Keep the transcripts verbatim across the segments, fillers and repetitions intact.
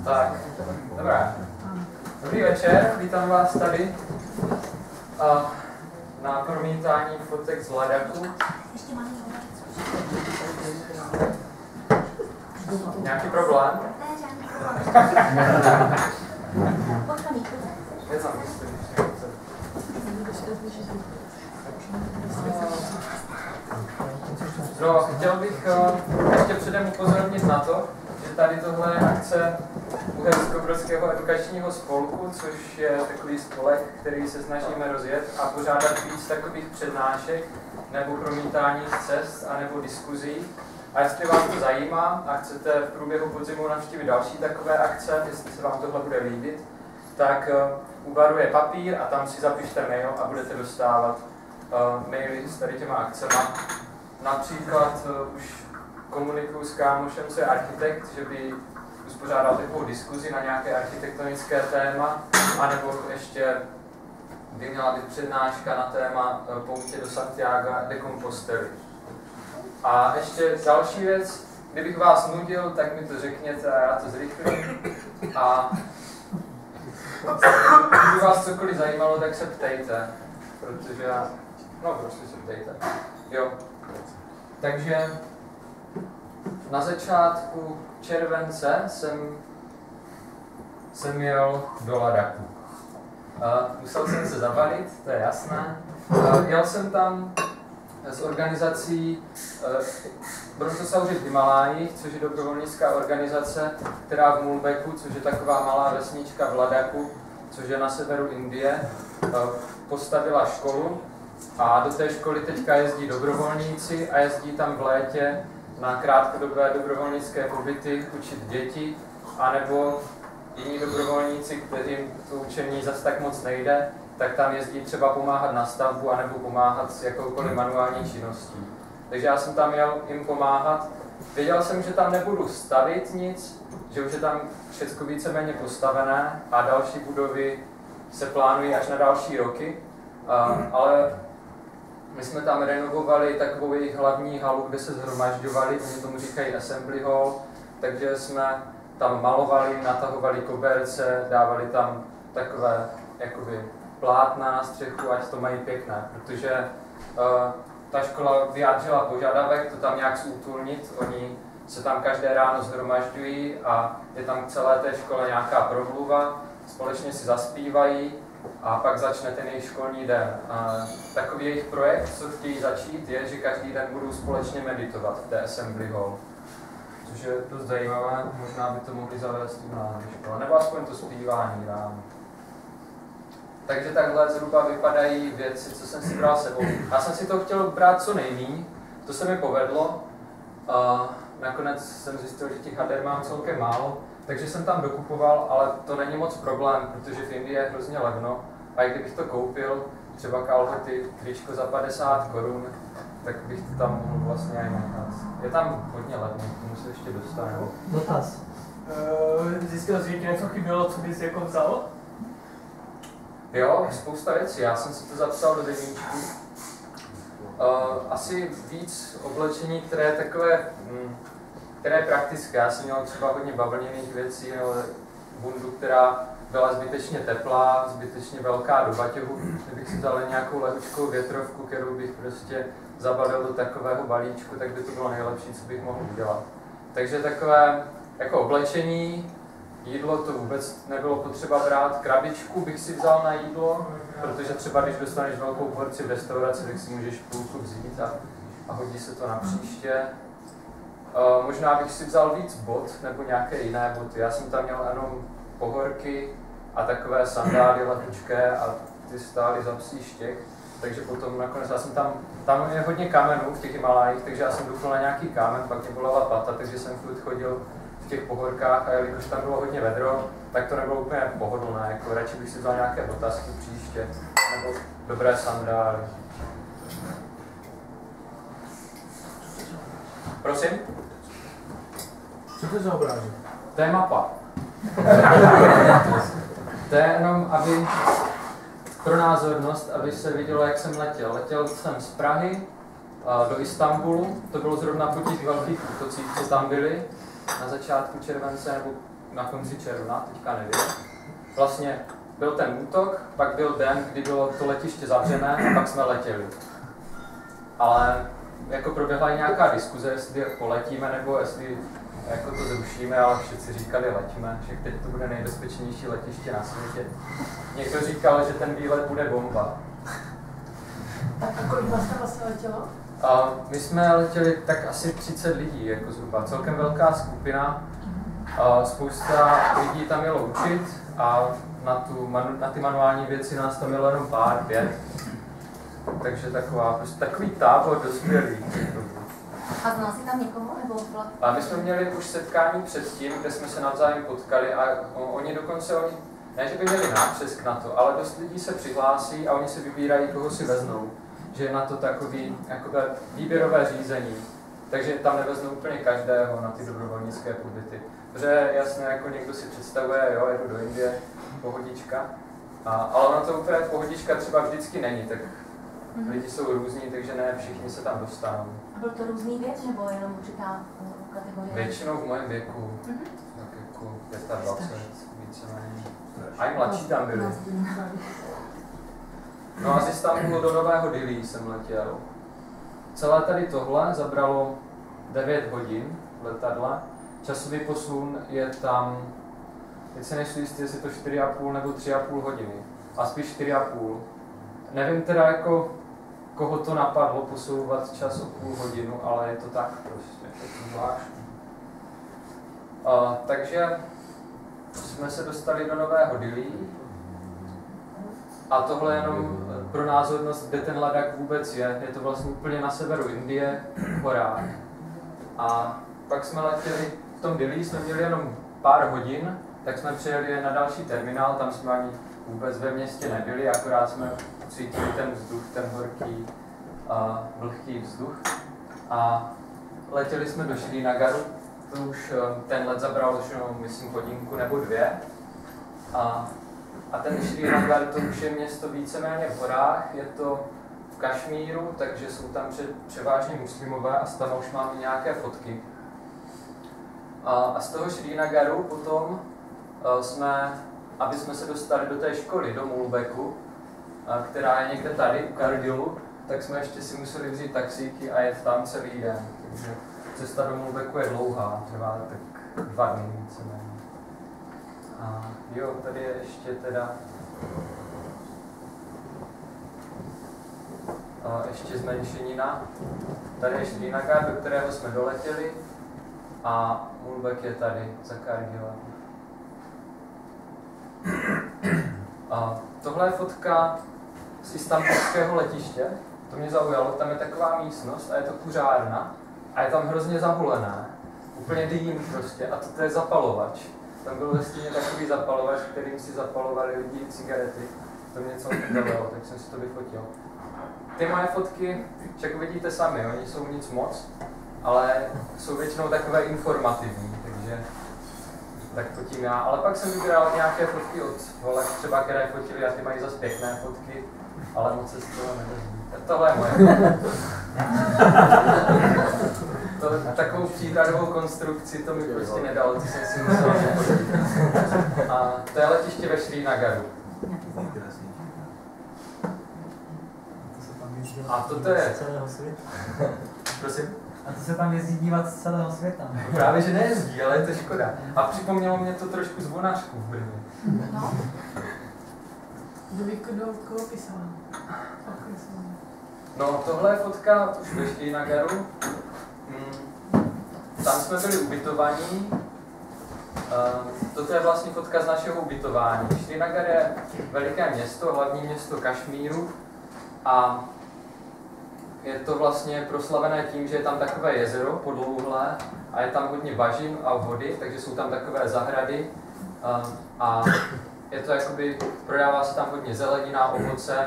Tak, dobrá. Dobrý večer, vítám vás tady uh, na promítání fotek z Ladaku. Nějaký problém? No, chtěl bych uh, ještě předem upozornit na to, že tady tohle je akce Uherskobrodského edukačního spolku, což je takový spolek, který se snažíme rozjet a pořádat víc takových přednášek nebo promítání z cest a nebo diskuzí. A jestli vás to zajímá a chcete v průběhu podzimu navštívit další takové akce, jestli se vám tohle bude líbit, tak uh, u baru je papír a tam si zapište mail a budete dostávat uh, maily s tady těma akcema. Například uh, už komunikuju s kámošem, co je architekt, že by uspořádal takovou diskuzi na nějaké architektonické téma, anebo ještě by měla být přednáška na téma uh, poutě do Santiago de Compostely. A ještě další věc, kdybych vás nudil, tak mi to řekněte a já to zrychlím. A kdyby vás cokoliv zajímalo, tak se ptejte, protože já... No, prostě se ptejte. Jo. Takže na začátku července jsem, jsem jel do Ladaku. Uh, musel jsem se zabalit, to je jasné. Uh, jel jsem tam s organizací uh, Bronzosauři v Himalájích, což je dobrovolnická organizace, která v Mulbeku, což je taková malá vesnička v Ladaku, což je na severu Indie, uh, postavila školu. A do té školy teďka jezdí dobrovolníci a jezdí tam v létě na krátkodobé dobrovolnické pobyty učit děti, anebo jiní dobrovolníci, kterým to učení zas tak moc nejde, tak tam jezdí třeba pomáhat na stavbu, anebo pomáhat s jakoukoliv manuální činností. Takže já jsem tam jel jim pomáhat. Věděl jsem, že tam nebudu stavit nic, že už je tam všechno víceméně postavené a další budovy se plánují až na další roky, uh, ale my jsme tam renovovali takovou jejich hlavní halu, kde se shromažďovali, oni tomu říkají assembly hall, takže jsme tam malovali, natahovali koberce, dávali tam takové jakoby plátna na střechu, ať to mají pěkné, protože uh, ta škola vyjádřila požadavek to tam nějak zútulnit, oni se tam každé ráno shromažďují a je tam k celé té škole nějaká promluva, společně si zaspívají a pak začne ten jejich školní den. A takový jejich projekt, co chtějí začít, je, že každý den budou společně meditovat v té assembly hall. Což je dost zajímavé, možná by to mohli zavést u nás ve škole, nebo aspoň to zpívání ráno. Takže takhle zhruba vypadají věci, co jsem si bral sebou. Já jsem si to chtěl brát co nejméně, to se mi povedlo. A nakonec jsem zjistil, že těch hader mám celkem málo, takže jsem tam dokupoval, ale to není moc problém, protože v Indii je hrozně levno. A i kdybych to koupil, třeba kalhoty, tričko za padesát korun, tak bych to tam mohl vlastně aj nechat. Je tam hodně levno, k tomu se ještě dostanu. Dotaz. Uh, zjistil jsi, že ti něco chybělo, co bys jako vzal? Jo, spousta věcí. Já jsem si to zapsal do deníčku. Uh, asi víc oblečení, které je takové, hm, které je praktické. Já jsem měl třeba hodně bavlněných věcí, nebo bundu, která byla zbytečně teplá, zbytečně velká do baťohu. Kdybych si vzal nějakou lehučkou větrovku, kterou bych prostě zabalil do takového balíčku, tak by to bylo nejlepší, co bych mohl udělat. Takže takové jako oblečení, jídlo to vůbec nebylo potřeba brát. Krabičku bych si vzal na jídlo, protože třeba když dostaneš velkou porci v restauraci, tak si můžeš půlku vzít a, a hodí se to na příště. Uh, možná bych si vzal víc bot nebo nějaké jiné boty. Já jsem tam měl jenom pohorky a takové sandály lehučké a ty stály za psí štěch. Takže potom nakonec já jsem tam, tam je hodně kamenů v těch Himalájích, takže já jsem dupl na nějaký kámen, pak mě bolela pata, takže jsem furt chodil v těch pohorkách a jelikož tam bylo hodně vedro, tak to nebylo úplně pohodlné, jako radši bych si vzal nějaké botasky příště, nebo dobré sandály. Prosím? Co to je za obrázek? To je mapa. To je jenom, aby pro názornost, aby se vidělo, jak jsem letěl. Letěl jsem z Prahy do Istanbulu, to bylo zrovna po těch velkých útocích, co tam byly na začátku července nebo na konci června, teďka nevím. Vlastně byl ten útok, pak byl den, kdy bylo to letiště zavřené a pak jsme letěli. Ale jako proběhla i nějaká diskuze, jestli poletíme nebo jestli jako to zrušíme, ale všichni říkali leďme, že teď to bude nejbezpečnější letiště na světě. Někdo říkal, že ten výlet bude bomba. A kolik vás tam vlastně letělo? A my jsme letěli tak asi třicet lidí, jako zhruba, celkem velká skupina. A spousta lidí tam jelo učit a na, tu, na ty manuální věci nás tam jelo jenom pár, pět. Takže taková, prostě takový tábor dospělý. A znal jsi tam někoho? Nebo byla... A my jsme měli už setkání předtím, kde jsme se navzájem potkali a oni dokonce, oni, ne že by měli nápřesk na to, ale dost lidí se přihlásí a oni si vybírají, koho si veznou. Že je na to takový jako výběrové řízení. Takže tam neveznou úplně každého na ty dobrovolnické pobyty. Protože jasně, jako někdo si představuje, jo, jedu do Indie, pohodička. A, ale ono to úplně pohodička třeba vždycky není, tak mm-hmm. lidi jsou různí, takže ne všichni se tam dostanou. A byl to různý věk, nebo jenom určitá kategorie? Většinou v mém věku, mm-hmm. tak jako dvacet pět, víceméně. A i mladší tam byli. No a z Istanbulu do Nového Dillí jsem letěl. Celé tady tohle zabralo devět hodin letadla. Časový posun je tam, teď se nejsem jistý, jestli to čtyři a půl nebo tři a půl hodiny. A spíš čtyři a půl. Nevím teda jako, koho to napadlo posouvat čas o půl hodinu, ale je to tak prostě, je to zvláštní. Uh, takže jsme se dostali do Nového Dillí. A tohle jenom pro názornost, kde ten Ladakh vůbec je. Je to vlastně úplně na severu Indie, v horách. A pak jsme letěli, v tom Dillí jsme měli jenom pár hodin, tak jsme přijeli na další terminál, tam jsme ani vůbec ve městě nebyli, akorát jsme cítili ten vzduch, ten horký, uh, vlhký vzduch. A letěli jsme do Srinagaru, to už uh, ten let zabral už jenom, myslím, hodinku nebo dvě. A A ten Srinagar, to už je město víceméně v horách, je to v Kašmíru, takže jsou tam převážně muslimové a tam už máme nějaké fotky. A, a z toho Srinagaru potom jsme, aby jsme se dostali do té školy, do Mulbeku, která je někde tady u Kardilu, tak jsme ještě si museli vzít taxíky a jet tam celý den. Takže cesta do Mulbeku je dlouhá, trvá tak dva dny víceméně. A jo, tady je ještě teda a ještě zmenšenina. Tady je Srinagar, do kterého jsme doletěli a Mulbek je tady za Kargilem. A tohle je fotka z istanbulského letiště. To mě zaujalo, tam je taková místnost a je to kuřárna a je tam hrozně zahulené. Úplně dým prostě a to je zapalovač. Tam byl ve stíně takový zapalovač, kterým si zapalovali lidi cigarety. To mě něco bavilo, tak jsem si to vyfotil. Ty moje fotky, však vidíte sami, oni jsou nic moc, ale jsou většinou takové informativní, takže tak fotím já. Ale pak jsem vybíral nějaké fotky od holek, třeba které fotili a ty mají zase pěkné fotky, ale moc se z toho nedrží. Tohle je moje. To, takovou příhradovou konstrukci to mi prostě nedalo, to jsem si musel nepočít. A to je letiště ve Srinagaru. A toto je... Prosím? A to se tam jezdí dívat z celého světa. Právě, že nejezdí, ale je to škoda. A připomnělo mě to trošku zvonářku v Brně. No. Kdo koho pisal? No, tohle je fotka už ve Srinagaru. Tam jsme byli ubytovaní. Toto je vlastně fotka z našeho ubytování. Srinagar je veliké město, hlavní město Kašmíru a je to vlastně proslavené tím, že je tam takové jezero podlouhlé a je tam hodně bažin a vody, takže jsou tam takové zahrady a je to jakoby, prodává se tam hodně zelenina, ovoce,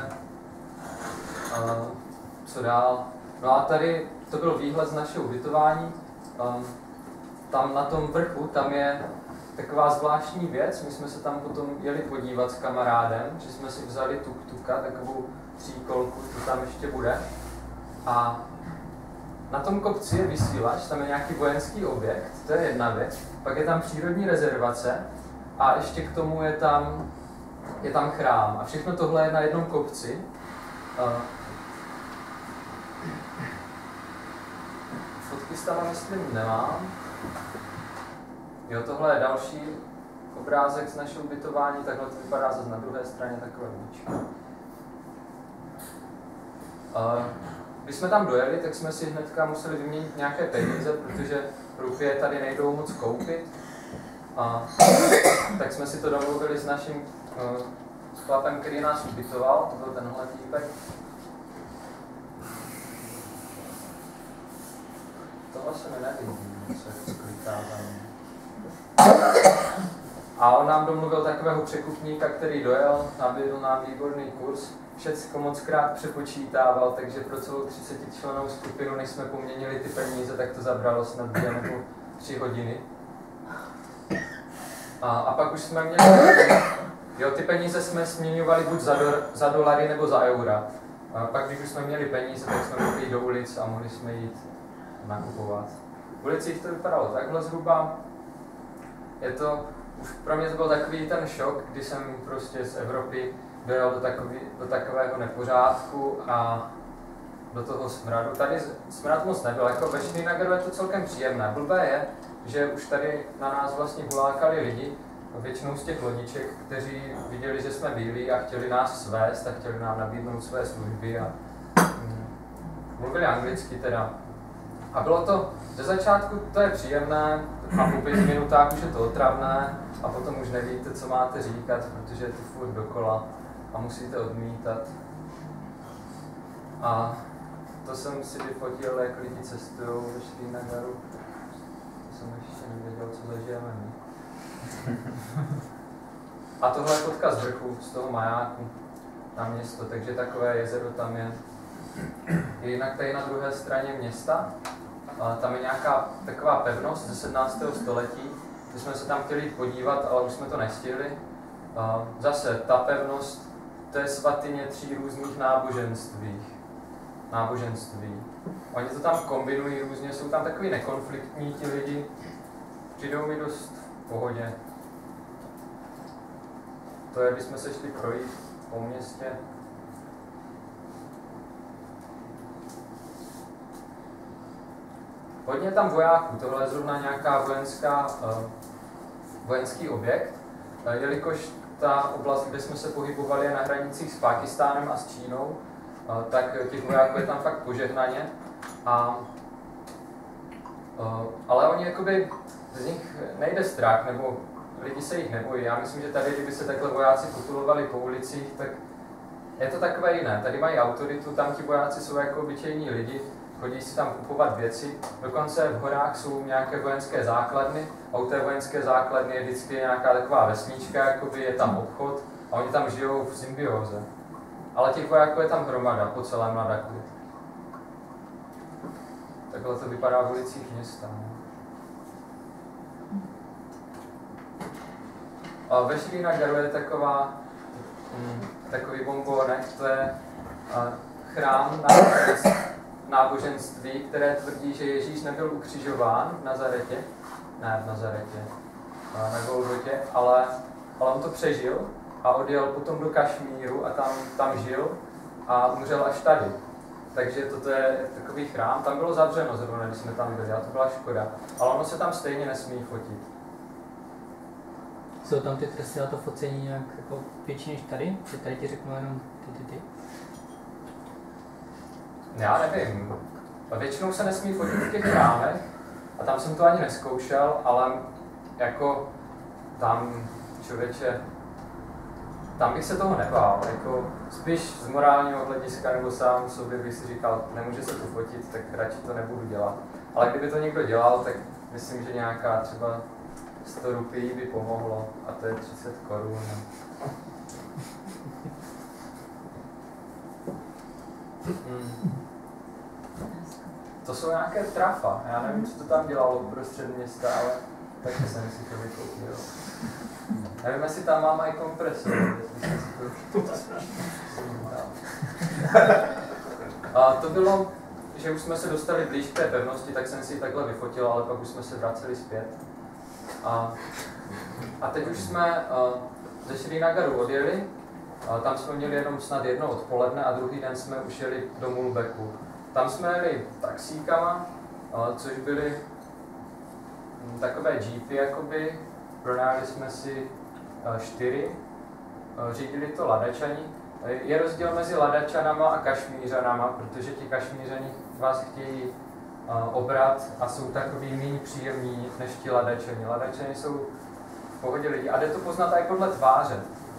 co dál. No a tady to byl výhled z našeho ubytování. Tam na tom vrchu, tam je taková zvláštní věc, my jsme se tam potom jeli podívat s kamarádem, že jsme si vzali tuk-tuka, takovou tříkolku, to tam ještě bude. A na tom kopci je vysílač, tam je nějaký vojenský objekt, to je jedna věc. Pak je tam přírodní rezervace a ještě k tomu je tam, je tam chrám. A všechno tohle je na jednom kopci. Fotky z tam myslím nemám. Jo, tohle je další obrázek z našeho ubytování, takhle to vypadá zase na druhé straně, takové uličky. Když jsme tam dojeli, tak jsme si hnedka museli vyměnit nějaké peníze, protože rupie tady nejdou moc koupit. A tak jsme si to domluvili s naším uh, s chlapem, který nás ubytoval, to byl tenhle týpek. Tohle se mi nevidí, co kliká tam. A on nám domluvil takového překupníka, který dojel, nabídl nám výborný kurz. Všecko moc krát přepočítával, takže pro celou třicetičlennou skupinu, než jsme poměnili ty peníze, tak to zabralo snad dvě nebo tři hodiny. A, a pak už jsme měli, jo, ty peníze jsme směňovali buď za, do, za dolary nebo za eura. A pak, když už jsme měli peníze, tak jsme mohli jít do ulic a mohli jsme jít nakupovat. V ulicích to vypadalo takhle zhruba. Je to, už pro mě to byl takový ten šok, kdy jsem prostě z Evropy dojel do, takový, do takového nepořádku a do toho smradu. Tady smrad moc nebyl, jako ve Šrinagaru je to celkem příjemné. Blbé je, že už tady na nás vlastně hulákali lidi, většinou z těch lodiček, kteří viděli, že jsme bílí a chtěli nás svést a chtěli nám nabídnout své služby a mm, mluvili anglicky teda. A bylo to, ze začátku to je příjemné a po pěti minutách už je to otravné a potom už nevíte, co máte říkat, protože je to furt dokola a musíte odmítat. A to jsem si vyfotil, jak lidi cestují ve Šrínagaru. To jsem ještě nevěděl, co zažijeme my. A tohle je fotka z vrchu, z toho majáku na město, takže takové jezero tam je. Jinak tady na druhé straně města, tam je nějaká taková pevnost ze sedmnáctého století, kde jsme se tam chtěli jít podívat, ale už jsme to nestihli. Zase ta pevnost, to je svatyně tří různých náboženství. náboženství. Oni to tam kombinují různě, jsou tam takový nekonfliktní ti lidi, přijdou mi dost v pohodě. To je, bychom se šli projít po městě. Hodně tam vojáků, tohle je zrovna nějaká vojenská, uh, vojenský objekt, uh, jelikož ta oblast, kde jsme se pohybovali, je na hranicích s Pákistánem a s Čínou, uh, tak těch vojáků je tam fakt požehnaně. A, uh, ale oni jakoby, z nich nejde strach, nebo lidi se jich nebojí. Já myslím, že tady, kdyby se takhle vojáci potulovali po ulicích, tak je to takové jiné. Tady mají autoritu, tam ti vojáci jsou jako obyčejní lidi, chodí si tam kupovat věci. Dokonce v horách jsou nějaké vojenské základny a u té vojenské základny je vždycky nějaká taková vesnička, jakoby je tam obchod a oni tam žijou v symbióze. Ale těch vojáků je tam hromada po celém Ladaku. Takhle to vypadá v ulicích města. A ve Šrínagaru je taková, mm, takový bombónek, to je uh, chrám náboženství, které tvrdí, že Ježíš nebyl ukřižován v Nazaretě, ne v Nazaretě, uh, na Golgotě, ale, ale on to přežil a odjel potom do Kašmíru a tam, tam žil a umřel až tady. Takže toto je takový chrám, tam bylo zavřeno zrovna, když jsme tam byli, a to byla škoda. Ale ono se tam stejně nesmí fotit. Jsou tam ty tresty na to focení nějak jako větší než tady? Že tady ti řeknu jenom ty, ty, ty? Já nevím. Většinou se nesmí fotit v těch chrámech a tam jsem to ani neskoušel, ale jako tam člověče, tam bych se toho nebál. Jako spíš z morálního hlediska nebo sám sobě bych si říkal, nemůže se to fotit, tak radši to nebudu dělat. Ale kdyby to někdo dělal, tak myslím, že nějaká třeba sto rupií by pomohlo a to je třicet korun. Hmm. To jsou nějaké trafa, já nevím, co to tam dělalo uprostřed města, ale taky jsem si to vykoupil. Nevím, jestli tam mám i kompresor, jestli jsem si to... A to bylo, že už jsme se dostali blíž k té pevnosti, tak jsem si ji takhle vyfotil, ale pak už jsme se vraceli zpět. A, a teď už jsme uh, ze Srinagaru odjeli, uh, tam jsme měli jenom snad jedno odpoledne a druhý den jsme už jeli do Mulbeku. Tam jsme jeli taxíkama, uh, což byly um, takové jeepy jakoby, pronajali jsme si uh, čtyři, uh, řídili to Ladačani. Je rozdíl mezi Ladačanama a Kašmířanama, protože ti Kašmířani vás chtějí uh, obrat a jsou takový méně příjemní než ti Ladačani. Ladačani jsou v pohodě lidi a jde to poznat i podle tváře.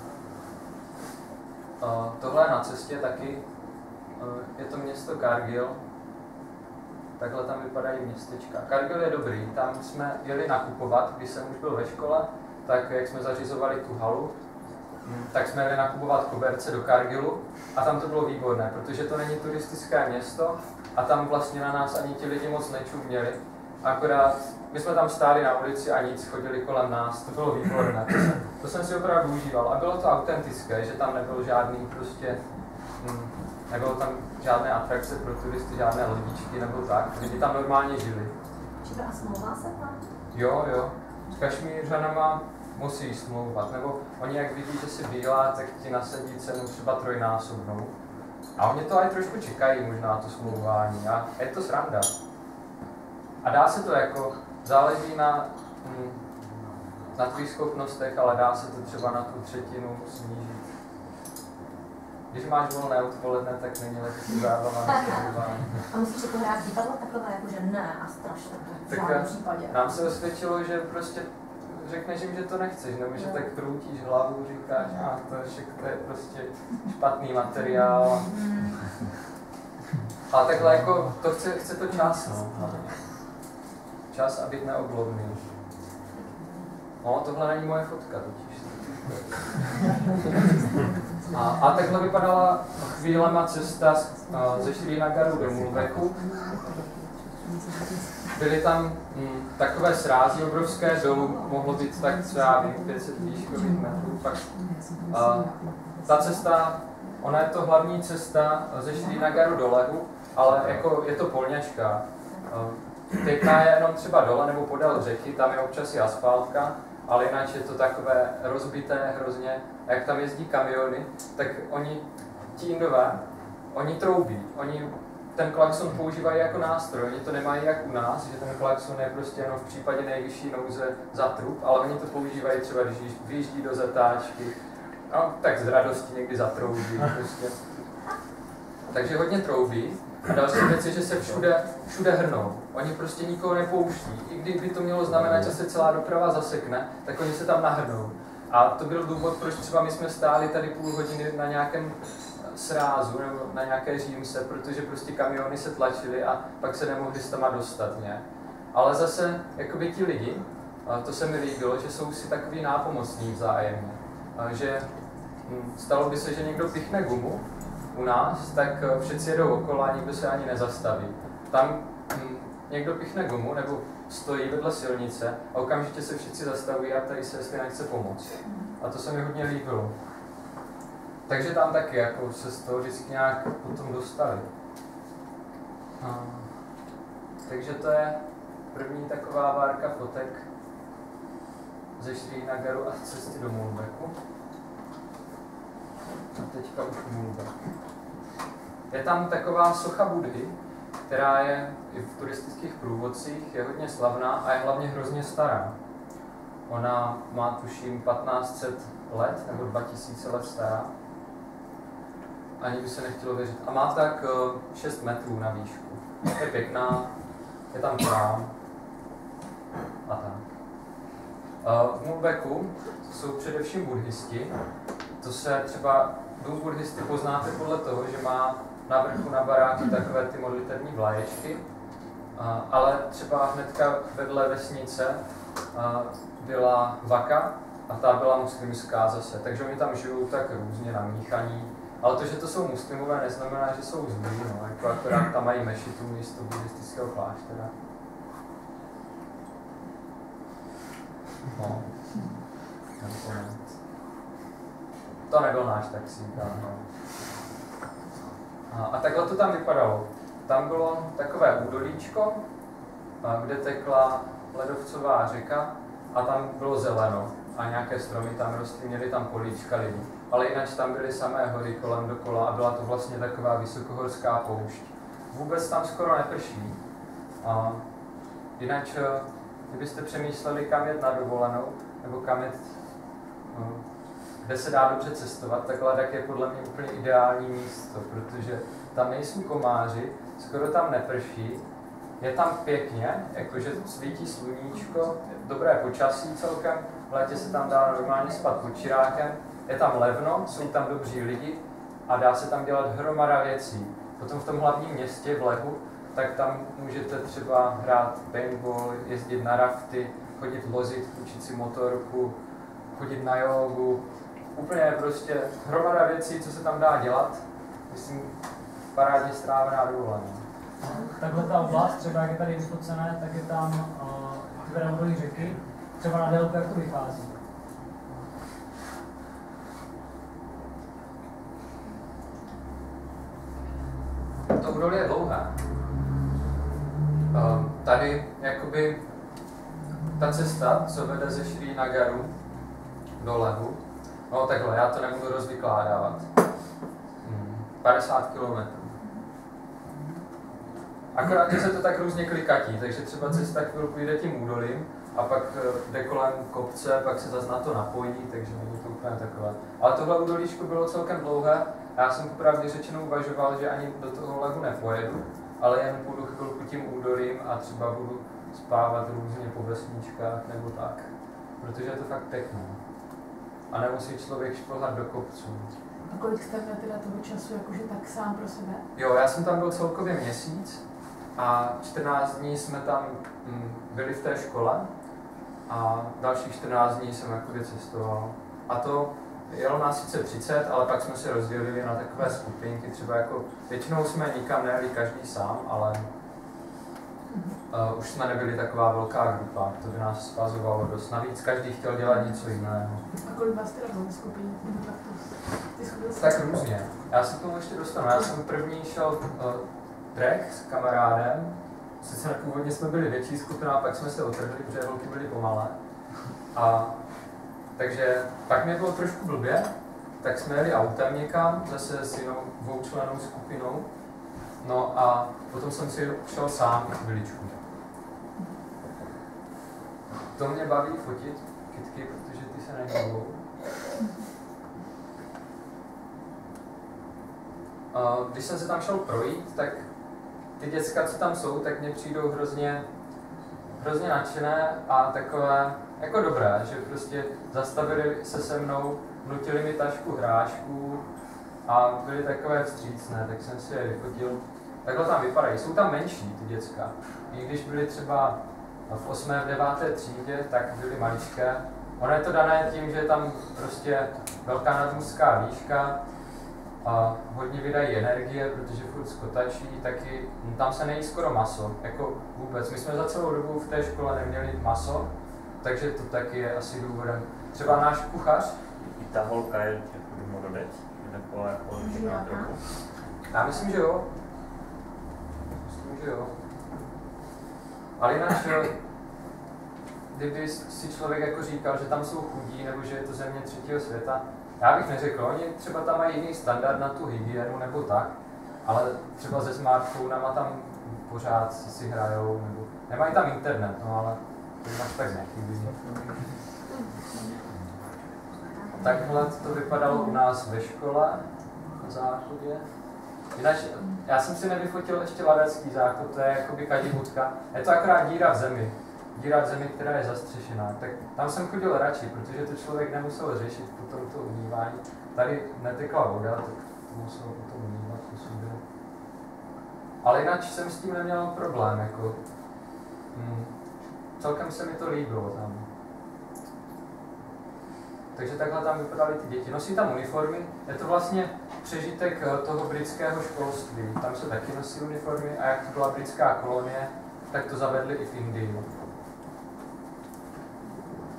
Uh, tohle je na cestě taky, uh, je to město Kargil. Takhle tam vypadají městečka. Kargil je dobrý, tam jsme jeli nakupovat, když jsem už byl ve škole, tak jak jsme zařizovali tu halu, tak jsme jeli nakupovat koberce do Kargilu a tam to bylo výborné, protože to není turistické město a tam vlastně na nás ani ti lidi moc nečuměli. Akorát my jsme tam stáli na ulici a nic, chodili kolem nás, to bylo výborné. To jsem, to jsem si opravdu užíval a bylo to autentické, že tam nebyl žádný prostě, hm, nebylo tam žádné atrakce pro turisty, žádné lodičky nebo tak, lidi tam normálně žili. Čiže a smlouvá se tam? Jo, jo, s Kašmířanama musí smlouvat, nebo oni jak vidí, že jsi bílá, tak ti nasadí cenu třeba trojnásobnou. A oni to aj trošku čekají možná to smlouvání a je to sranda. A dá se to jako, záleží na, hm, na tvých schopnostech, ale dá se to třeba na tu třetinu snížit. Když máš volné odpoledne, tak není lepší zábava na smlouvání. A musíš jako hrát divadlo takové, jako že ne a strašně, v žádném případě. Nám se osvědčilo, že prostě řekneš jim, že to nechceš, nebo že tak kroutíš hlavu, říkáš, a to, že to je prostě špatný materiál. Ale takhle jako, to chce, chce to čas, no. Čas a být neoblobný. No, tohle není moje fotka totiž. A, a takhle vypadala chvílema cesta ze Srinagaru do Mulbeku. Byly tam hm, takové srázy obrovské, dolů mohlo být tak třeba pět set výškových metrů. Pak, a, ta cesta, ona je to hlavní cesta ze Srinagaru do Lehu, ale jako je to polňačka. Teká je jenom třeba dole nebo podél řeky, tam je občas i asfaltka, ale jinak je to takové rozbité hrozně. A jak tam jezdí kamiony, tak oni, ti Indové, oni troubí, oni ten klakson používají jako nástroj, oni to nemají jak u nás, že ten klakson je prostě jenom v případě nejvyšší nouze za trup, ale oni to používají třeba, když vyjíždí do zatáčky, no, tak z radosti někdy zatroubí prostě. Takže hodně troubí. A další věc je, že se všude, všude hrnou. Oni prostě nikoho nepouští. I kdyby to mělo znamenat, že se celá doprava zasekne, tak oni se tam nahrnou. A to byl důvod, proč třeba my jsme stáli tady půl hodiny na nějakém srázu nebo na nějaké římse, protože prostě kamiony se tlačily a pak se nemohli s tama dostat nějak. Ale zase, jakoby ti lidi, to se mi líbilo, že jsou si takový nápomocní vzájemně. Že stalo by se, že někdo pichne gumu u nás, tak všetci jedou okolo a nikdo se ani nezastaví. Tam hm, někdo pichne gumu nebo stojí vedle silnice a okamžitě se všichni zastavují a ptají se, jestli nechce pomoct. A to se mi hodně líbilo. Takže tam taky jako se z toho vždycky nějak potom dostali. A, takže to je první taková várka fotek ze Srinagaru a cesty do Mulbeku. A teďka už Mulbek. Je tam taková socha Budhy, která je i v turistických průvodcích, je hodně slavná a je hlavně hrozně stará. Ona má tuším patnáct set let nebo dva tisíce let stará. Ani by se nechtělo věřit. A má tak šest metrů na výšku. Je pěkná, je tam chrám a tak. V Mulbeku jsou především buddhisti. To se třeba, dům buddhisty poznáte podle toho, že má na vrchu na baráku takové ty modlitevní vlaječky, ale třeba hnedka vedle vesnice byla Vaka a ta byla muslimská zase, takže oni tam žijou tak různě namíchaní. Ale to, že to jsou muslimové, neznamená, že jsou zlí, no, jako akorát tam mají mešitu místo buddhistického kláštera. No. To nebyl náš taxík, no. A, a takhle to tam vypadalo. tam bylo takové údolíčko, kde tekla ledovcová řeka a tam bylo zeleno a nějaké stromy tam rostly, měly tam políčka lidí. Ale jinak tam byly samé hory kolem dokola a byla to vlastně taková vysokohorská poušť. Vůbec tam skoro neprší. A jinak, kdybyste přemýšleli, kam jet na dovolenou, nebo kam jet, no, kde se dá dobře cestovat, tak Ladakh je podle mě úplně ideální místo, protože tam nejsou komáři, skoro tam neprší, je tam pěkně, jakože svítí sluníčko, dobré počasí celkem, v létě se tam dá normálně spát pod čirákem, je tam levno, jsou tam dobří lidi a dá se tam dělat hromada věcí. Potom v tom hlavním městě, v Lehu, tak tam můžete třeba hrát paintball, jezdit na rafty, chodit lozit, učit si motorku, chodit na jogu. Úplně prostě hromada věcí, co se tam dá dělat. Myslím, parádně strávená dovolená. Takhle ta oblast, třeba jak je tady vyfocené, tak je tam uh, ty vedou řeky, třeba na délku, jak to vychází. To údolí je dlouhé. Um, tady jakoby ta cesta, co vede ze Šrínagaru do Lehu, no takhle, já to nebudu rozvykládávat. Hmm, padesát kilometrů. Akorát, že se to tak různě klikatí, takže třeba cesta chvilku jde tím údolím a pak jde kolem kopce, pak se zase na to napojí, takže není to úplně takové. Ale tohle údolíčko bylo celkem dlouhé a já jsem popravdě řečeno uvažoval, že ani do toho Lehu nepojedu, ale jen půjdu chvilku tím údolím a třeba budu spávat různě po vesničkách nebo tak, protože je to fakt pěkné. A nemusí člověk šplhat do kopců. A kolik jste měl teda toho času, jakože tak sám pro sebe? Jo, já jsem tam byl celkově měsíc a čtrnáct dní jsme tam mm, byli v té škole a dalších čtrnáct dní jsem jakoby cestoval. A to jelo nás sice třicet, ale pak jsme se rozdělili na takové skupinky, třeba jako většinou jsme nikam nejeli každý sám, ale uh, už jsme nebyli taková velká grupa, to by nás svazovalo dost. Navíc každý chtěl dělat něco jiného. A kolik vás teda bylo v skupině? Tak různě. Já se k tomu ještě dostanu. Já jsem první šel uh, trek s kamarádem. Sice původně jsme byli větší skupina, a pak jsme se otrhli, protože holky byly pomalé. A takže pak mě bylo trošku blbě, tak jsme jeli autem někam, zase s jinou dvoučlennou skupinou. No a potom jsem si šel sám chviličku. To mě baví fotit kytky, protože ty se nejdou. Když jsem se tam šel projít, tak ty děcka, co tam jsou, tak mě přijdou hrozně, hrozně nadšené a takové jako dobré, že prostě zastavili se se mnou, nutili mi tašku hrášků a byly takové vstřícné, tak jsem si je vyfotil. Takhle tam vypadají. Jsou tam menší ty děcka. I když byly třeba v osmé, v deváté třídě, tak byly maličké. Ono je to dané tím, že je tam prostě velká nadmořská výška, a hodně vydají energie, protože furt skotačí, taky tam se nejí skoro maso, jako vůbec. My jsme za celou dobu v té škole neměli maso, takže to taky je asi důvodem. Třeba náš kuchař. I ta holka je jako morodec, nebo jako jiná trochu. Já myslím, že jo. Myslím, že jo. Ale jinak, kdyby si člověk jako říkal, že tam jsou chudí, nebo že je to země třetího světa, já bych neřekl, oni třeba tam mají jiný standard na tu hygienu nebo tak, ale třeba se smartphonama tam pořád si hrajou, nebo nemají tam internet, no ale to máš tak nechybí. Takhle to vypadalo u nás ve škole na záchodě. Jinak, já jsem si nevyfotil ještě Ladacký záchod, to je jakoby kadibutka. Je to akorát díra v zemi. Díra v zemi, která je zastřešená. Tak tam jsem chodil radši, protože to člověk nemusel řešit potom to umývání. Tady netekla voda, tak to musel potom umývat, to jsem byl. Ale jinak jsem s tím neměl problém, jako. Hmm. Celkem se mi to líbilo tam. Takže takhle tam vypadaly ty děti. Nosí tam uniformy, je to vlastně přežitek toho britského školství. Tam se taky nosí uniformy a jak to byla britská kolonie, tak to zavedli i v Indii.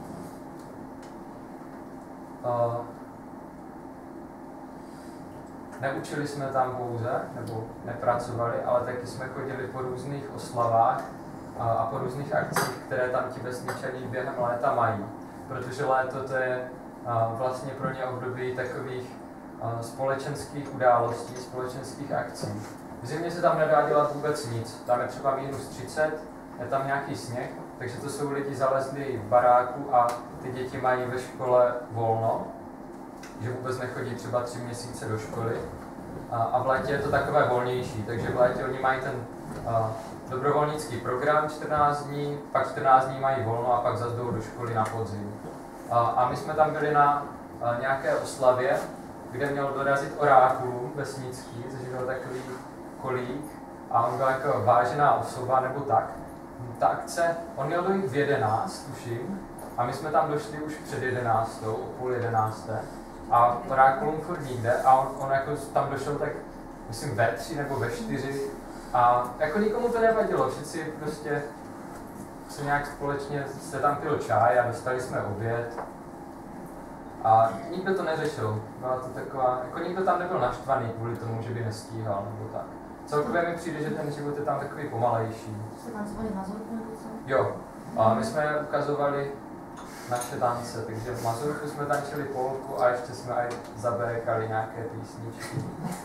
Uh, neučili jsme tam pouze, nebo nepracovali, ale taky jsme chodili po různých oslavách a, a po různých akcích, které tam ti vesničaní během léta mají. Protože léto to je a, vlastně pro ně období takových a, společenských událostí, společenských akcí. V zimě se tam nedá dělat vůbec nic. Tam je třeba minus třicet, je tam nějaký sněh, takže to jsou lidi zalezli v baráku a ty děti mají ve škole volno, že vůbec nechodí třeba tři měsíce do školy. A, a v létě je to takové volnější, takže v létě oni mají ten a, dobrovolnický program čtrnáct dní, pak čtrnáct dní mají volno a pak zase jdou do školy na podzim. A, a my jsme tam byli na a, nějaké oslavě, kde měl dorazit orákulum vesnický, což byl takový kolík a on byl jako vážená osoba nebo tak. Ta akce, on měl dojít v jedenáct, tuším, a my jsme tam došli už před jedenáctou, o půl jedenácté. A orákulum furt nikde a on, on jako tam došel tak, myslím, ve tři nebo ve čtyři a jako nikomu to nevadilo, všichni prostě se nějak společně se tam pil čaj a dostali jsme oběd a nikdo to neřešil, byla to taková, jako nikdo tam nebyl naštvaný kvůli tomu, že by nestíhal nebo tak. Celkově mi přijde, že ten život je tam takový pomalejší. Jste tancovali mazurku nebo co? Jo, a my jsme ukazovali naše tance, takže v mazurku jsme tančili polku a ještě jsme aj zabékali nějaké písničky.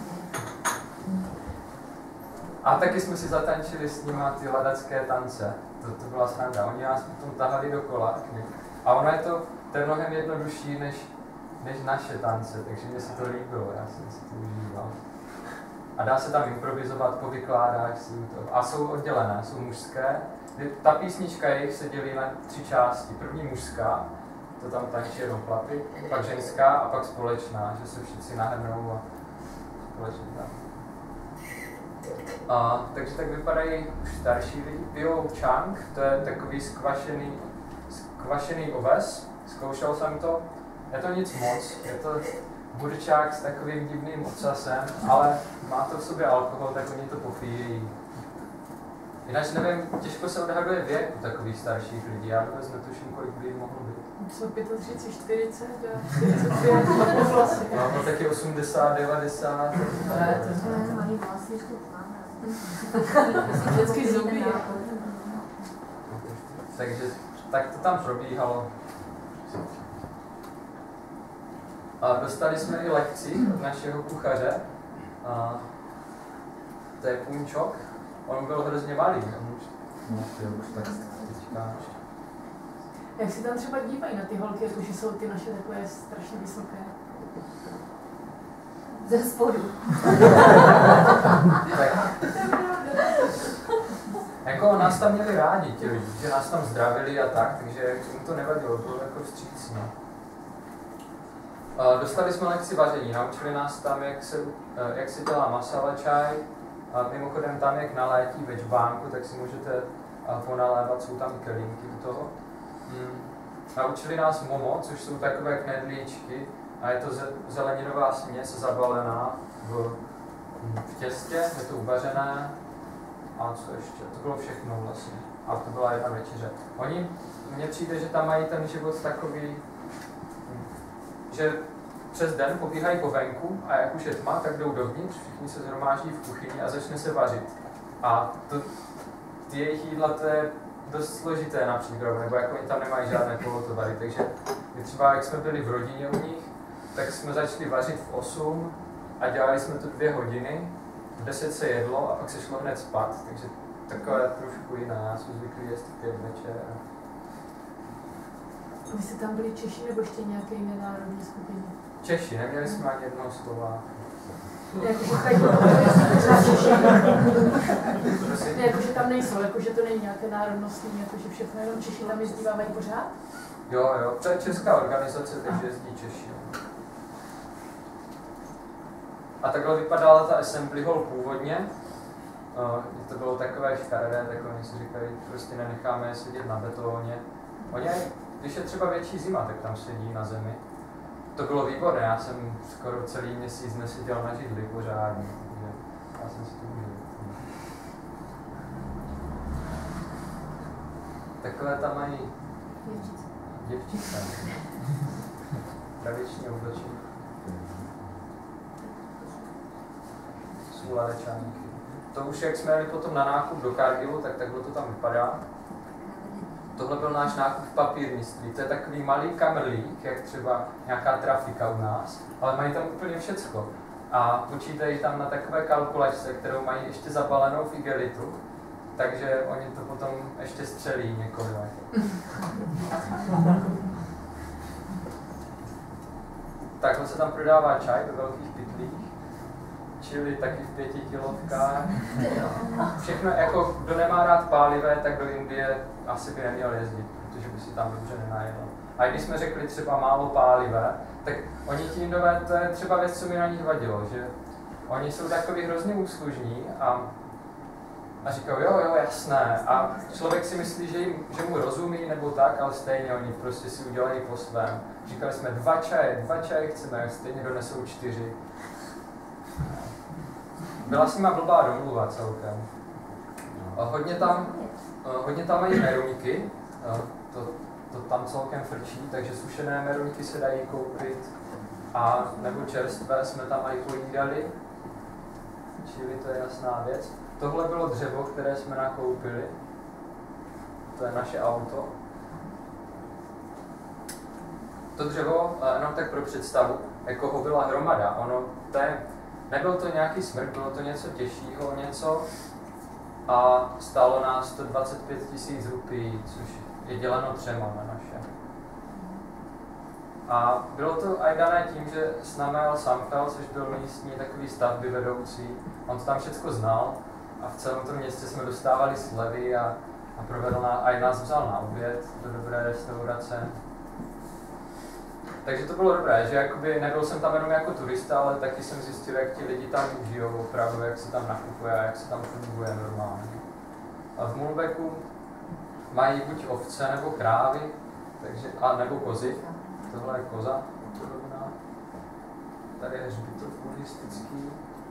A taky jsme si zatančili s nima ty ladacké tance. To, to byla sranda. Oni nás potom tahali do kola. A ono je to, to je mnohem jednodušší než, než naše tance, takže mě se to líbilo, já jsem si to užíval. A dá se tam improvizovat, povykládáš si to. A jsou oddělené, jsou mužské. Ta písnička jejich se dělí na tři části. První mužská, to tam tančí jenom chlapy, pak ženská a pak společná, že se všichni nahrnou a společně tam. A, takže tak vypadají už starší lidi. Pijou chang, to je takový skvašený, skvašený oves. Zkoušel jsem to. Je to nic moc, je to burčák s takovým divným ocasem, ale má to v sobě alkohol, tak oni to popíjejí. Jinak nevím, těžko se odhaduje věk u takových starších lidí, já vůbec netuším, kolik by jim mohlo být. Jsou třicet pět, čtyřicet, čtyřicet pět, vlastně. No, no taky osmdesát, devadesát. Ne, to Ne, malý vlasy, ještě máme. vždycky zuby. Takže tak to tam probíhalo. A dostali jsme i lekci od našeho kuchaře. A to je Punčok. On byl hrozně malý. On už, no, už tak teďka. Jak si tam třeba dívají na ty holky, jakože jsou ty naše takové strašně vysoké? Ze spodu. Tak, jako nás tam měli rádi ti lidi, že nás tam zdravili a tak, takže mu to nevadilo, bylo jako vstřícné. Dostali jsme lekci vaření, naučili nás tam, jak se, jak se dělá masala čaj. A mimochodem tam, jak nalétí ve džbánku, tak si můžete ponalévat, jsou tam kelímky u toho. Hmm. Naučili nás momo, což jsou takové knedlíčky a je to zeleninová směs zabalená v, v těstě, je to uvařené a co ještě, to bylo všechno vlastně. A to byla jedna večeře. Oni, mně přijde, že tam mají ten život takový, že přes den pobíhají po venku a jak už je tma, tak jdou dovnitř, všichni se zhromáždí v kuchyni a začne se vařit. A to, ty jejich jídla, to je dost složité na přípravu, nebo jako oni tam nemají žádné polotovary, takže my třeba, jak jsme byli v rodině u nich, tak jsme začali vařit v osm a dělali jsme to dvě hodiny, v deset se jedlo a pak se šlo hned spát, takže takové trošku jiné, já jsem zvyklý jíst v pět večer. Vy jste tam byli Češi nebo ještě nějaké jiné národní skupiny? Češi, neměli jsme ani jednoho slova. Jakože tak, ne, jakože tam nejsou, jakože to není nějaké národnostní, jakože všechno jenom Češi tam jezdívávají pořád? Jo, jo, to je česká organizace, takže jezdí Češi. A takhle vypadala ta assembly hall původně. Uh, to bylo takové škaredé, tak oni si říkají, prostě nenecháme je sedět na betóně. Oni, když je třeba větší zima, tak tam sedí na zemi. To bylo výborné, já jsem skoro celý měsíc neseděl na židli pořádně, takže já jsem si to užil. Takové tam mají děvčice. Tradiční oblečení. zlaté čajníky. To už, jak jsme jeli potom na nákup do Cargillu, tak takhle to tam vypadá. Tohle byl náš nákup v papírnictví. To je takový malý kamerlík, jak třeba nějaká trafika u nás, ale mají tam úplně všecko. A počítají tam na takové kalkulačce, kterou mají ještě zabalenou v igelitu, takže oni to potom ještě střelí několik. Takhle se tam prodává čaj ve velkých pytlích, čili taky v pětikilovkách. Všechno, jako kdo nemá rád pálivé, tak do Indie asi by neměl jezdit, protože by si tam dobře nenajedl. A když jsme řekli třeba málo pálivé, tak oni ti Indové, to je třeba věc, co mi na nich vadilo, že oni jsou takový hrozně úslužní a, a říkají, jo, jo, jasné. A člověk si myslí, že, jim, že mu rozumí nebo tak, ale stejně oni prostě si udělají po svém. Říkali jsme dva čaje, dva čaje chceme, stejně donesou čtyři. Byla s nima blbá domluva celkem. A hodně tam, hodně tam mají meruňky, to, to tam celkem frčí, takže sušené meruňky se dají koupit a nebo čerstvé jsme tam i pojídali, čili to je jasná věc. Tohle bylo dřevo, které jsme nakoupili, to je naše auto. To dřevo, jenom tak pro představu, jako ho byla hromada, ono, to je, nebyl to nějaký smrk, bylo to něco těžšího, něco a stálo nás sto dvacet pět tisíc rupií, což je děláno třema na naše. A bylo to aj dané tím, že s námi jel Samfel, což byl místní takový stavby vedoucí, on to tam všechno znal a v celém tom městě jsme dostávali slevy a, a provedl nás, aj nás vzal na oběd do dobré restaurace. Takže to bylo dobré, že jakoby nebyl jsem tam jenom jako turista, ale taky jsem zjistil, jak ti lidi tam žijou opravdu, jak se tam nakupuje a jak se tam funguje normálně. A v Mulbecku mají buď ovce nebo krávy, takže, a nebo kozy. Tohle je koza, podobná. Tady je hřbitov buddhistický.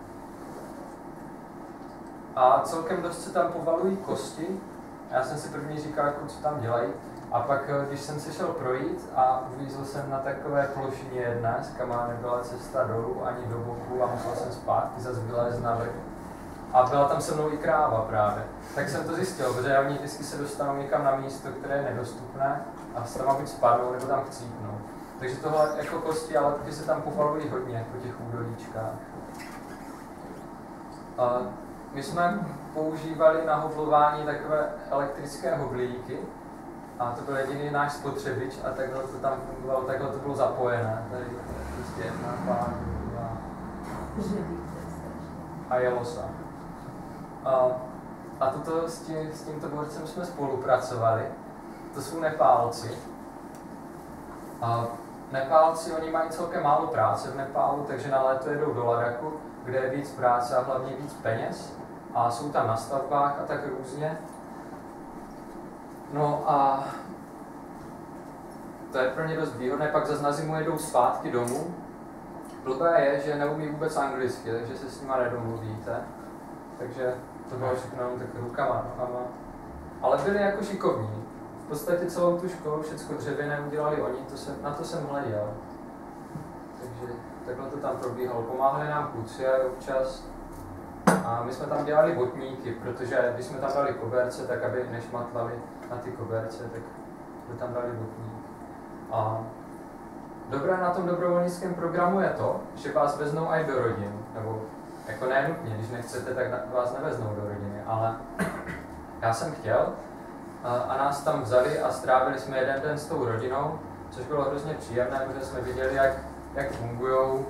A celkem dost se tam povalují kosti. Já jsem si první říkal, jako, co tam dělají. A pak, když jsem se šel projít a uvízl jsem na takové plošině jedné, kam nebyla cesta dolů ani do boku a musel jsem zpátky zase vylézt na vrch. A byla tam se mnou i kráva právě. Tak jsem to zjistil, protože oni vždycky se dostanou někam na místo, které je nedostupné a se tam buď spadnou nebo tam chcípnou. Takže tohle jako kosti, ale taky se tam povalují hodně po těch údolíčkách. A my jsme používali na hovlování takové elektrické hovlíky, a to byl jediný náš spotřebič a takhle to tam fungovalo, takhle to bylo zapojené. Tady prostě jedna, pár, dva. A jelo se. A, a toto s, tím, s tímto borcem jsme spolupracovali. To jsou Nepálci. A Nepálci, oni mají celkem málo práce v Nepálu, takže na léto jedou do Ladaku, kde je víc práce a hlavně víc peněz. A jsou tam na stavbách a tak různě. No a to je pro ně dost výhodné, pak zase na zimu jedou zpátky domů. Blbé je, že neumí vůbec anglicky, takže se s nima nedomluvíte. Takže to bylo všechno tak rukama, nohama. Ale byli jako šikovní. V podstatě celou tu školu, všechno dřevěné udělali oni, to jsem, na to jsem hleděl. Takže takhle to tam probíhalo. Pomáhali nám kluci občas. A my jsme tam dělali botníky, protože když jsme tam dali koberce, tak aby nešmatlali na ty koberce, tak jsme tam dali botník. A dobré na tom dobrovolnickém programu je to, že vás veznou i do rodin, nebo jako ne nutně, když nechcete, tak vás neveznou do rodiny, ale já jsem chtěl a nás tam vzali a strávili jsme jeden den s tou rodinou, což bylo hrozně příjemné, protože jsme viděli, jak, jak fungujou.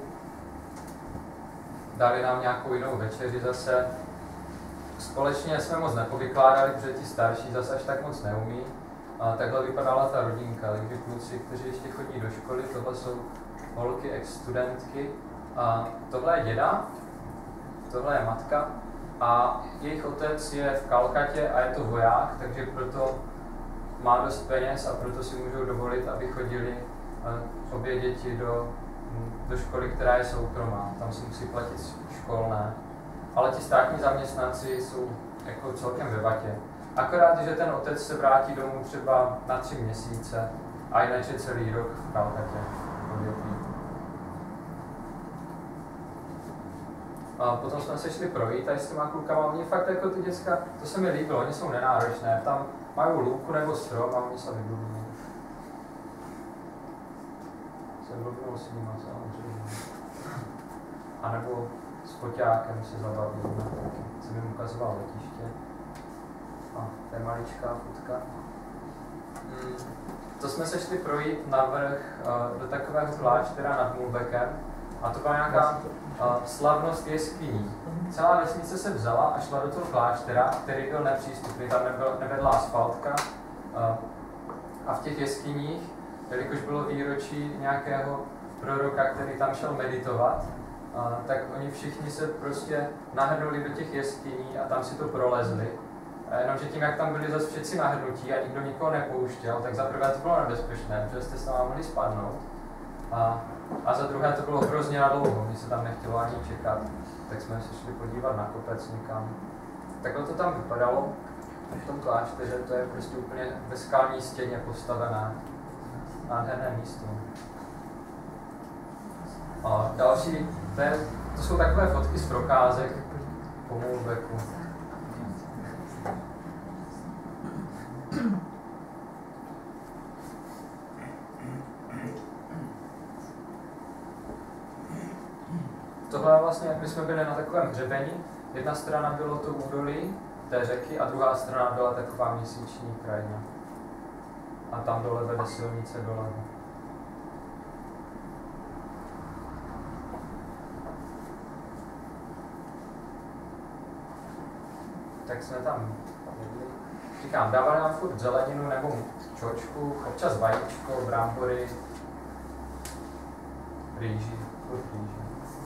Dali nám nějakou jinou večeři zase. Společně jsme moc nepovykládali, protože ti starší zase až tak moc neumí. A takhle vypadala ta rodinka, takže kluci, kteří ještě chodí do školy, tohle jsou holky, ex-studentky. A tohle je děda, tohle je matka a jejich otec je v Kalkatě a je to voják, takže proto má dost peněz a proto si můžou dovolit, aby chodili obě děti do, do školy, která je soukromá. Tam si musí platit školné. Ale ti státní zaměstnanci jsou jako celkem ve vatě. Akorát, že ten otec se vrátí domů třeba na tři měsíce a jinak je celý rok v Kalkatě. A potom jsme se šli projít tady s těma klukama, oni fakt jako ty děcka, to se mi líbilo, oni jsou nenáročné, tam mají louku nebo strom a oni se vyblbnou. Se vyblbnou s nima samozřejmě. A nebo s foťákem se zabavíme, jsem jim ukazoval letiště. A to je maličká fotka. Hmm. To jsme se šli projít navrch uh, do takového kláštera nad Mulbeckem a to byla nějaká uh, slavnost jeskyní. Celá vesnice se vzala a šla do toho kláštera, který byl nepřístupný, tam nebyl, nevedla asfaltka uh, a v těch jeskyních, jelikož bylo výročí nějakého proroka, který tam šel meditovat, uh, tak oni všichni se prostě nahrnuli do těch jeskyní a tam si to prolezli. Jenomže tím, jak tam byli zase všetci nahrnutí a nikdo nikoho nepouštěl, tak za prvé to bylo nebezpečné, protože jste se tam mohli spadnout. A, a za druhé to bylo hrozně na dlouho, když se tam nechtělo ani čekat. Tak jsme se šli podívat na kopec někam. Takhle to tam vypadalo v tom klášteře, to je prostě úplně ve skalní stěně postavené. Nádherné místo. A další, to, je, to jsou takové fotky z prokázek po Mulbecku. Tohle vlastně, my jsme byli na takovém hřebeni, jedna strana bylo to údolí té řeky a druhá strana byla taková měsíční krajina. A tam dole vede silnice dole. Tak jsme tam jedli. Říkám, dávali nám furt zeleninu nebo čočku, občas vajíčko, brambory, rýži, furt rýži.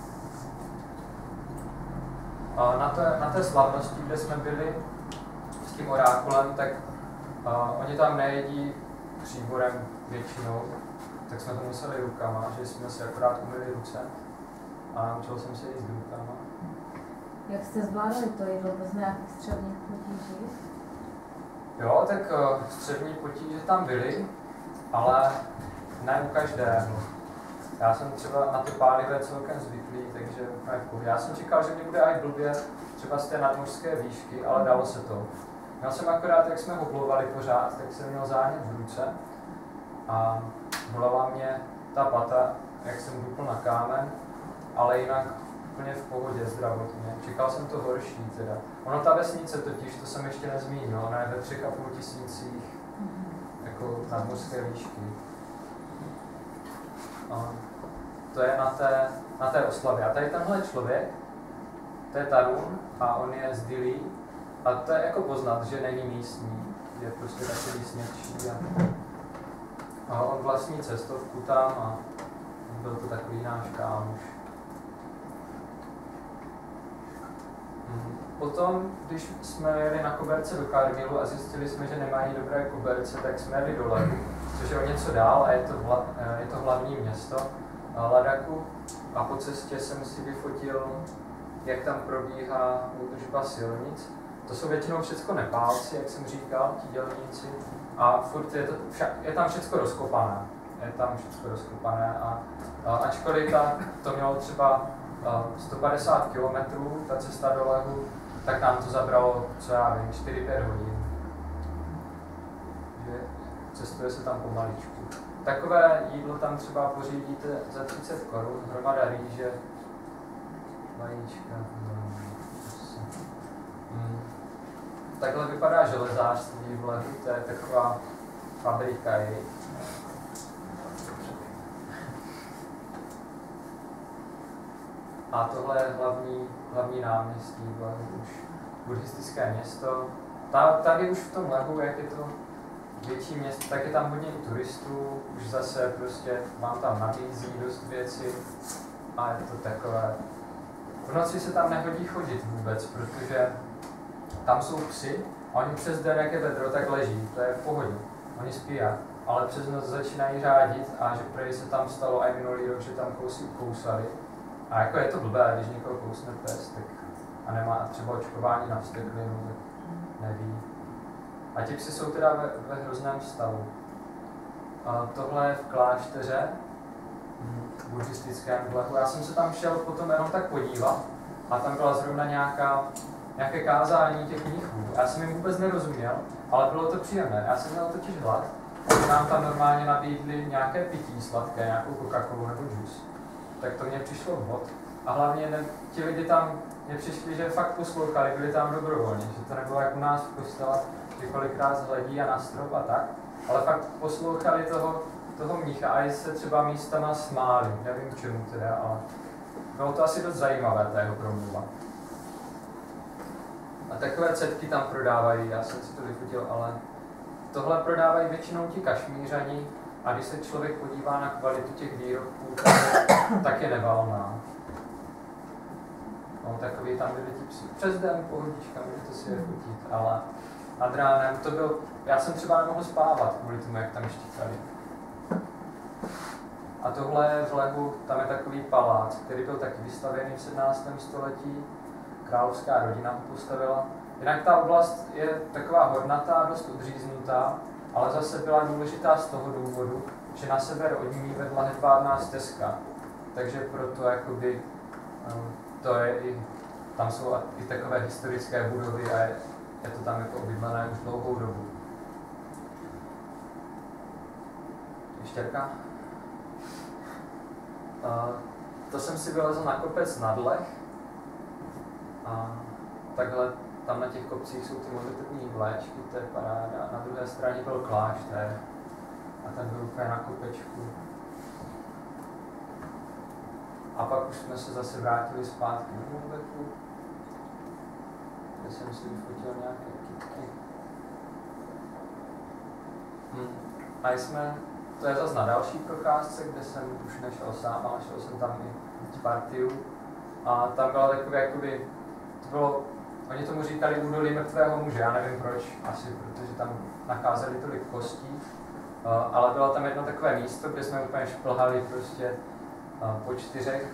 A na té, na té slavnosti, kde jsme byli s tím orákulem, tak a, oni tam nejedí příborem většinou, tak jsme to museli rukama, že jsme si akorát umyli ruce a naučil jsem se jíst rukama. Jak jste zvládali to jídlo bez nějakých střevních potíží? Jo, tak uh, střevní potíže tam byly, ale ne u každého. Já jsem třeba na ty pálivé celkem zvyklý, takže úplně v pohodě. Já jsem čekal, že mě bude aj blbě třeba z té nadmořské výšky, ale dalo se to. Měl jsem akorát, jak jsme hoplovali pořád, tak jsem měl zánět v ruce a bolela mě ta pata, jak jsem dupl na kámen, ale jinak úplně v pohodě zdravotně. Čekal jsem to horší teda. Ono ta vesnice totiž, to jsem ještě nezmínil, ona je ve třech a půl tisících jako nadmořské výšky. A to je na té, na té oslavě. A tady tenhle člověk, to je Tarun a on je z Dili. A to je jako poznat, že není místní, je prostě takový smědčí. A, a on vlastní cestovku tam a byl to takový náš kámoš. Potom, když jsme jeli na koberce do Kargilu a zjistili jsme, že nemají dobré koberce, tak jsme jeli do Ledu, což je o něco dál a je to, vla, je to hlavní město Ladaku. A po cestě jsem si vyfotil, jak tam probíhá údržba silnic. To jsou většinou všechno Nepálci, jak jsem říkal, ti dělníci. A furt je, to, je tam všechno rozkopané. Je tam všechno rozkopané a, a ačkoliv ta, to mělo třeba sto padesát kilometrů, ta cesta do Lehu, tak nám to zabralo, co já vím, čtyři pět hodin. Že cestuje se tam pomaličku. Takové jídlo tam třeba pořídíte za třicet korun, hromada rýže, vajíčka. Hmm. Takhle vypadá železářství v Lehu, to je taková fabrika jejich. A tohle je hlavní, hlavní náměstí v Lehu, už buddhistické město. Tady už v tom Lehu, jak je to větší město, tak je tam hodně i turistů, už zase prostě vám tam nabízí dost věcí a je to takové. V noci se tam nehodí chodit vůbec, protože tam jsou psy a oni přes den, jak je vedro, tak leží, to je v pohodě, oni spí, ale přes noc začínají řádit a že prej se tam stalo i minulý rok, že tam kousy kousali. A jako je to blbé, když někoho kousne pes, tak a nemá třeba očkování na vzteklinu, tak neví. A ti psi jsou teda ve, ve hrozném stavu. A tohle je v klášteře, v buddhistickém v Lehu. Já jsem se tam šel potom jenom tak podívat, a tam byla zrovna nějaká, nějaké kázání těch mnichů. Já jsem jim vůbec nerozuměl, ale bylo to příjemné. Já jsem měl totiž hlad, že nám tam normálně nabídli nějaké pití sladké, nějakou Coca-Colu nebo džus. Tak to mě přišlo vhod. A hlavně ne, ti lidi tam mě přišli, že fakt poslouchali, byli tam dobrovolně, že to nebylo jak u nás v kostele, že kolikrát zhledí a na strop a tak, ale fakt poslouchali toho, toho mnicha a i se třeba místama smáli, nevím čemu teda, ale bylo to asi dost zajímavé, ta jeho promluva. A takové cetky tam prodávají, já jsem si to vyfotil, ale tohle prodávají většinou ti Kašmířani a když se člověk podívá na kvalitu těch výrobků, tak, tak je nevalná. No, takový tam byli ti psi. Přes den pohodička, můžete si je fotit, ale nad ránem to byl, já jsem třeba nemohl spávat kvůli tomu, jak tam štíkali. A tohle je v lehu, tam je takový palác, který byl taky vystavěný v sedmnáctém století. Královská rodina ho postavila. Jinak ta oblast je taková hornatá, dost odříznutá, ale zase byla důležitá z toho důvodu, že na sever od ní vedla hedvábná stezka. Takže proto jakoby, to je i, tam jsou i takové historické budovy a je, je to tam jako obydlené už dlouhou dobu. Ještěrka? Uh, to jsem si vylezl na kopec nad Lech. A takhle tam na těch kopcích jsou ty modlitební vléčky, to je paráda. Na druhé straně byl klášter a ten byl úplně na kopečku. A pak už jsme se zase vrátili zpátky do Moldavku, kde jsem si vyfotil nějaké kytky. Hm. A jsme, to je zase na další procházce, kde jsem už nešel sám, ale šel jsem tam i s partiu. A tam byla takové jakoby, to bylo, oni tomu říkali údolí mrtvého muže, já nevím proč, asi protože tam nacházeli tolik kostí, uh, ale bylo tam jedno takové místo, kde jsme úplně šplhali prostě uh, po čtyřech.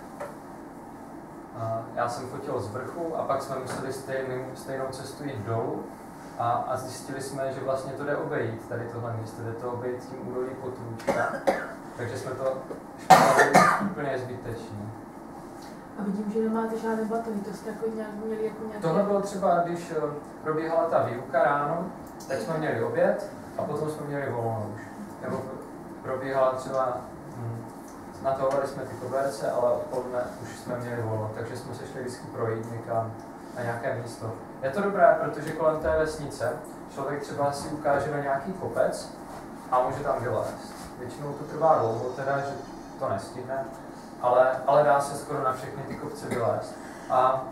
Uh, já jsem fotil z vrchu a pak jsme museli stejný, stejnou cestu jít dolů a, a zjistili jsme, že vlastně to jde obejít, tady tohle místo, jde to obejít tím údolí Potůčka, takže jsme to šplhali úplně zbytečně. A vidím, že nemáte žádné batony, to jste jako nějak měli jako nějaké... Tohle bylo třeba, když probíhala ta výuka ráno, tak jsme měli oběd a potom jsme měli volno už. Nebo probíhala třeba, hm, natovali jsme ty koberce, ale odpoledne už jsme měli volno, takže jsme se šli vždycky projít někam na nějaké místo. Je to dobré, protože kolem té vesnice člověk třeba si ukáže na nějaký kopec a může tam vylézt. Většinou to trvá dlouho, teda, že to nestihne. Ale, ale dá se skoro na všechny ty kopce vylézt. A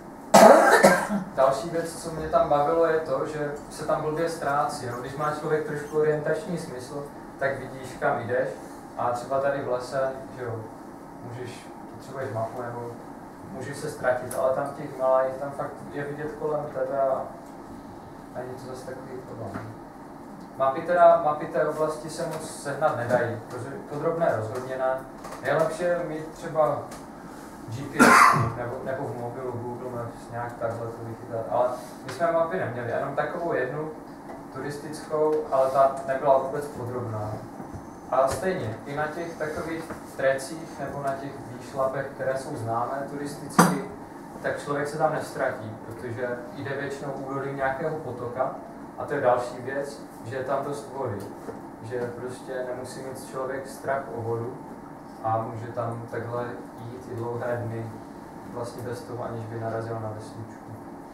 další věc, co mě tam bavilo, je to, že se tam blbě ztrácí. No, když má člověk trošku orientační smysl, tak vidíš, kam jdeš. A třeba tady v lese, že jo, můžeš, potřebuješ mapu nebo můžeš se ztratit, ale tam těch malých, tam fakt je vidět kolem tebe a není to zase takový problém. Mapy, teda, mapy té oblasti se moc sehnat nedají, protože podrobné rozhodně ne. Nejlepší je mít třeba G P S nebo, nebo v mobilu Google Maps nějak takhle to vychytat, ale my jsme mapy neměli, jenom takovou jednu turistickou, ale ta nebyla vůbec podrobná. Ale stejně, i na těch takových trecích nebo na těch výšlapech, které jsou známé turisticky, tak člověk se tam nestratí, protože jde většinou údolím nějakého potoka. A to je další věc, že je tam dost vody, že prostě nemusí mít člověk strach o vodu a může tam takhle jít i dlouhé dny vlastně bez toho, aniž by narazil na vesničku.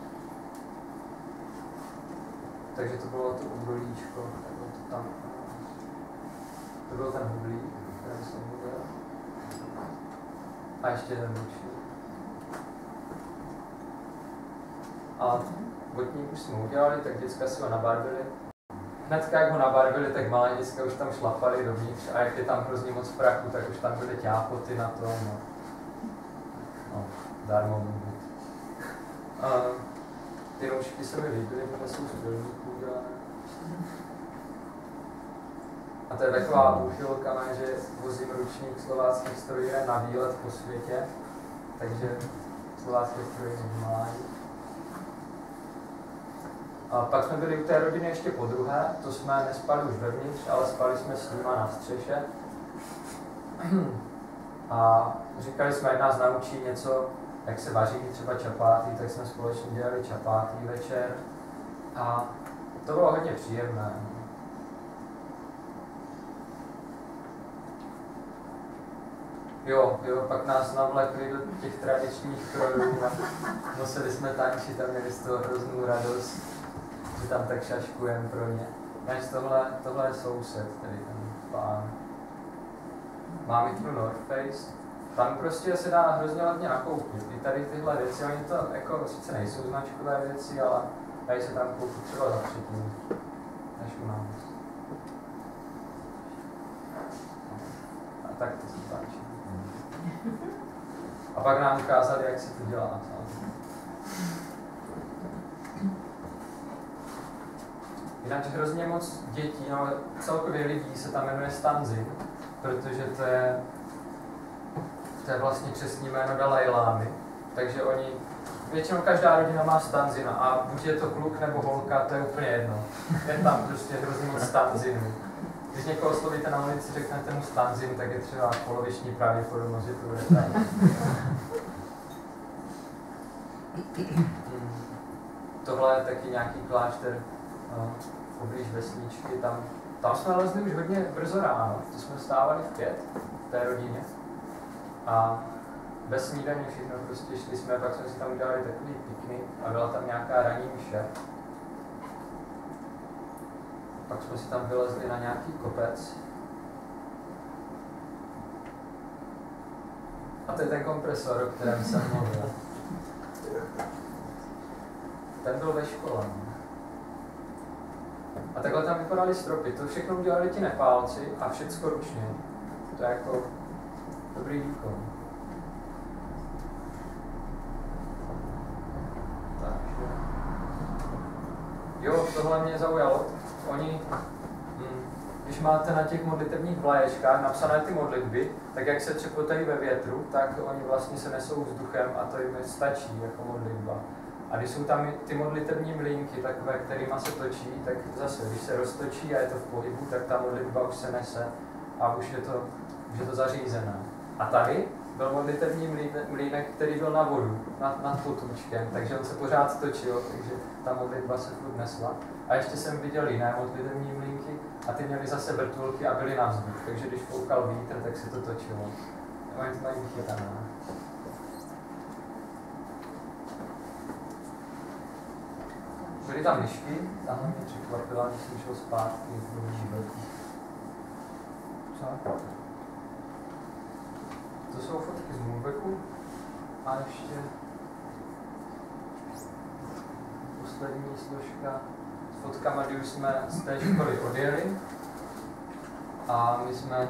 Takže to bylo to údolíčko, to tam, to byl ten hublík, který jsem mluvil. A ještě ten bočník. A botník už jsme udělali, tak děcka si ho nabarvili. Hnedka jak ho nabarvili, tak malé děcka už tam šlapaly dovnitř a jak je tam hrozně moc prachu, tak už tam byly ťápoty na tom. No, no dármo být. Uh, ty roušky se mi líbily, protože jsou z pilníků udělané. A to je taková úchylka, že vozím ručník slováckých strojíren na výlet po světě, takže slovácké strojíren mají. A pak jsme byli u té rodiny ještě po druhé, to jsme nespali už vevnitř, ale spali jsme s nima na střeše. A říkali jsme, ať nás naučí něco jak se vaří třeba čapáty, tak jsme společně dělali čapáty večer a to bylo hodně příjemné. Jo, jo, pak nás navlekli do těch tradičních krojů a museli jsme tančit a měli z toho hroznou radost, že tam tak šaškujeme pro ně. Než tohle, tohle je soused, tady ten pán. Má mikro North Face, tam prostě se dá hrozně levně nakoupit. I tady tyhle věci, oni to jako sice nejsou značkové věci, ale dají se tam koupit třeba za třetinu, než u nás. A tak to se tančí. A pak nám ukázali, jak se to dělá. Jinak hrozně moc dětí, no celkově lidí se tam jmenuje Stanzin, protože to je, to je vlastně křestní jméno Dalajlámy, takže oni, většinou každá rodina má Stanzina a buď je to kluk nebo holka, to je úplně jedno. Je tam prostě hrozně moc Stanzinů. Když někoho oslovíte na ulici, řeknete mu Stanzin, tak je třeba poloviční pravděpodobnost, že to bude tak. Tohle je taky nějaký klášter no, poblíž vesničky, tam, tam jsme lezli už hodně brzo ráno, to jsme vstávali v pět v té rodině a bez snídaní všechno prostě šli jsme, pak jsme si tam udělali takový piknik a byla tam nějaká ranní mše. Pak jsme si tam vylezli na nějaký kopec. A to je ten kompresor, o kterém jsem mluvil. Ten byl ve škole. A takhle tam vypadaly stropy. To všechno udělali ti Nepálci a všecko ručně. To je jako dobrý výkon. Takže... Jo, tohle mě zaujalo. Oni, hm, když máte na těch modlitevních vlaječkách napsané ty modlitby, tak jak se třepotají ve větru, tak oni vlastně se nesou vzduchem a to jim stačí jako modlitba. A když jsou tam ty modlitevní mlýnky, takové, kterýma se točí, tak zase, když se roztočí a je to v pohybu, tak ta modlitba už se nese a už je to, už je to zařízené. A tady byl modlitevní mlýnek, který byl na vodu, nad, nad potůčkem, takže on se pořád točil, takže ta modlitba se furt nesla. A ještě jsem viděl jiné modlitevní mlýnky a ty měly zase vrtulky a byly na vzduch, takže když foukal vítr, tak se to točilo. Oni to mají vychytané. Byly tam myšky, tam mě překvapila, když jsem šel zpátky do životí. Co? To jsou fotky z Moonbacku a ještě poslední složka s fotkama, kdy už jsme z té školy odjeli a my jsme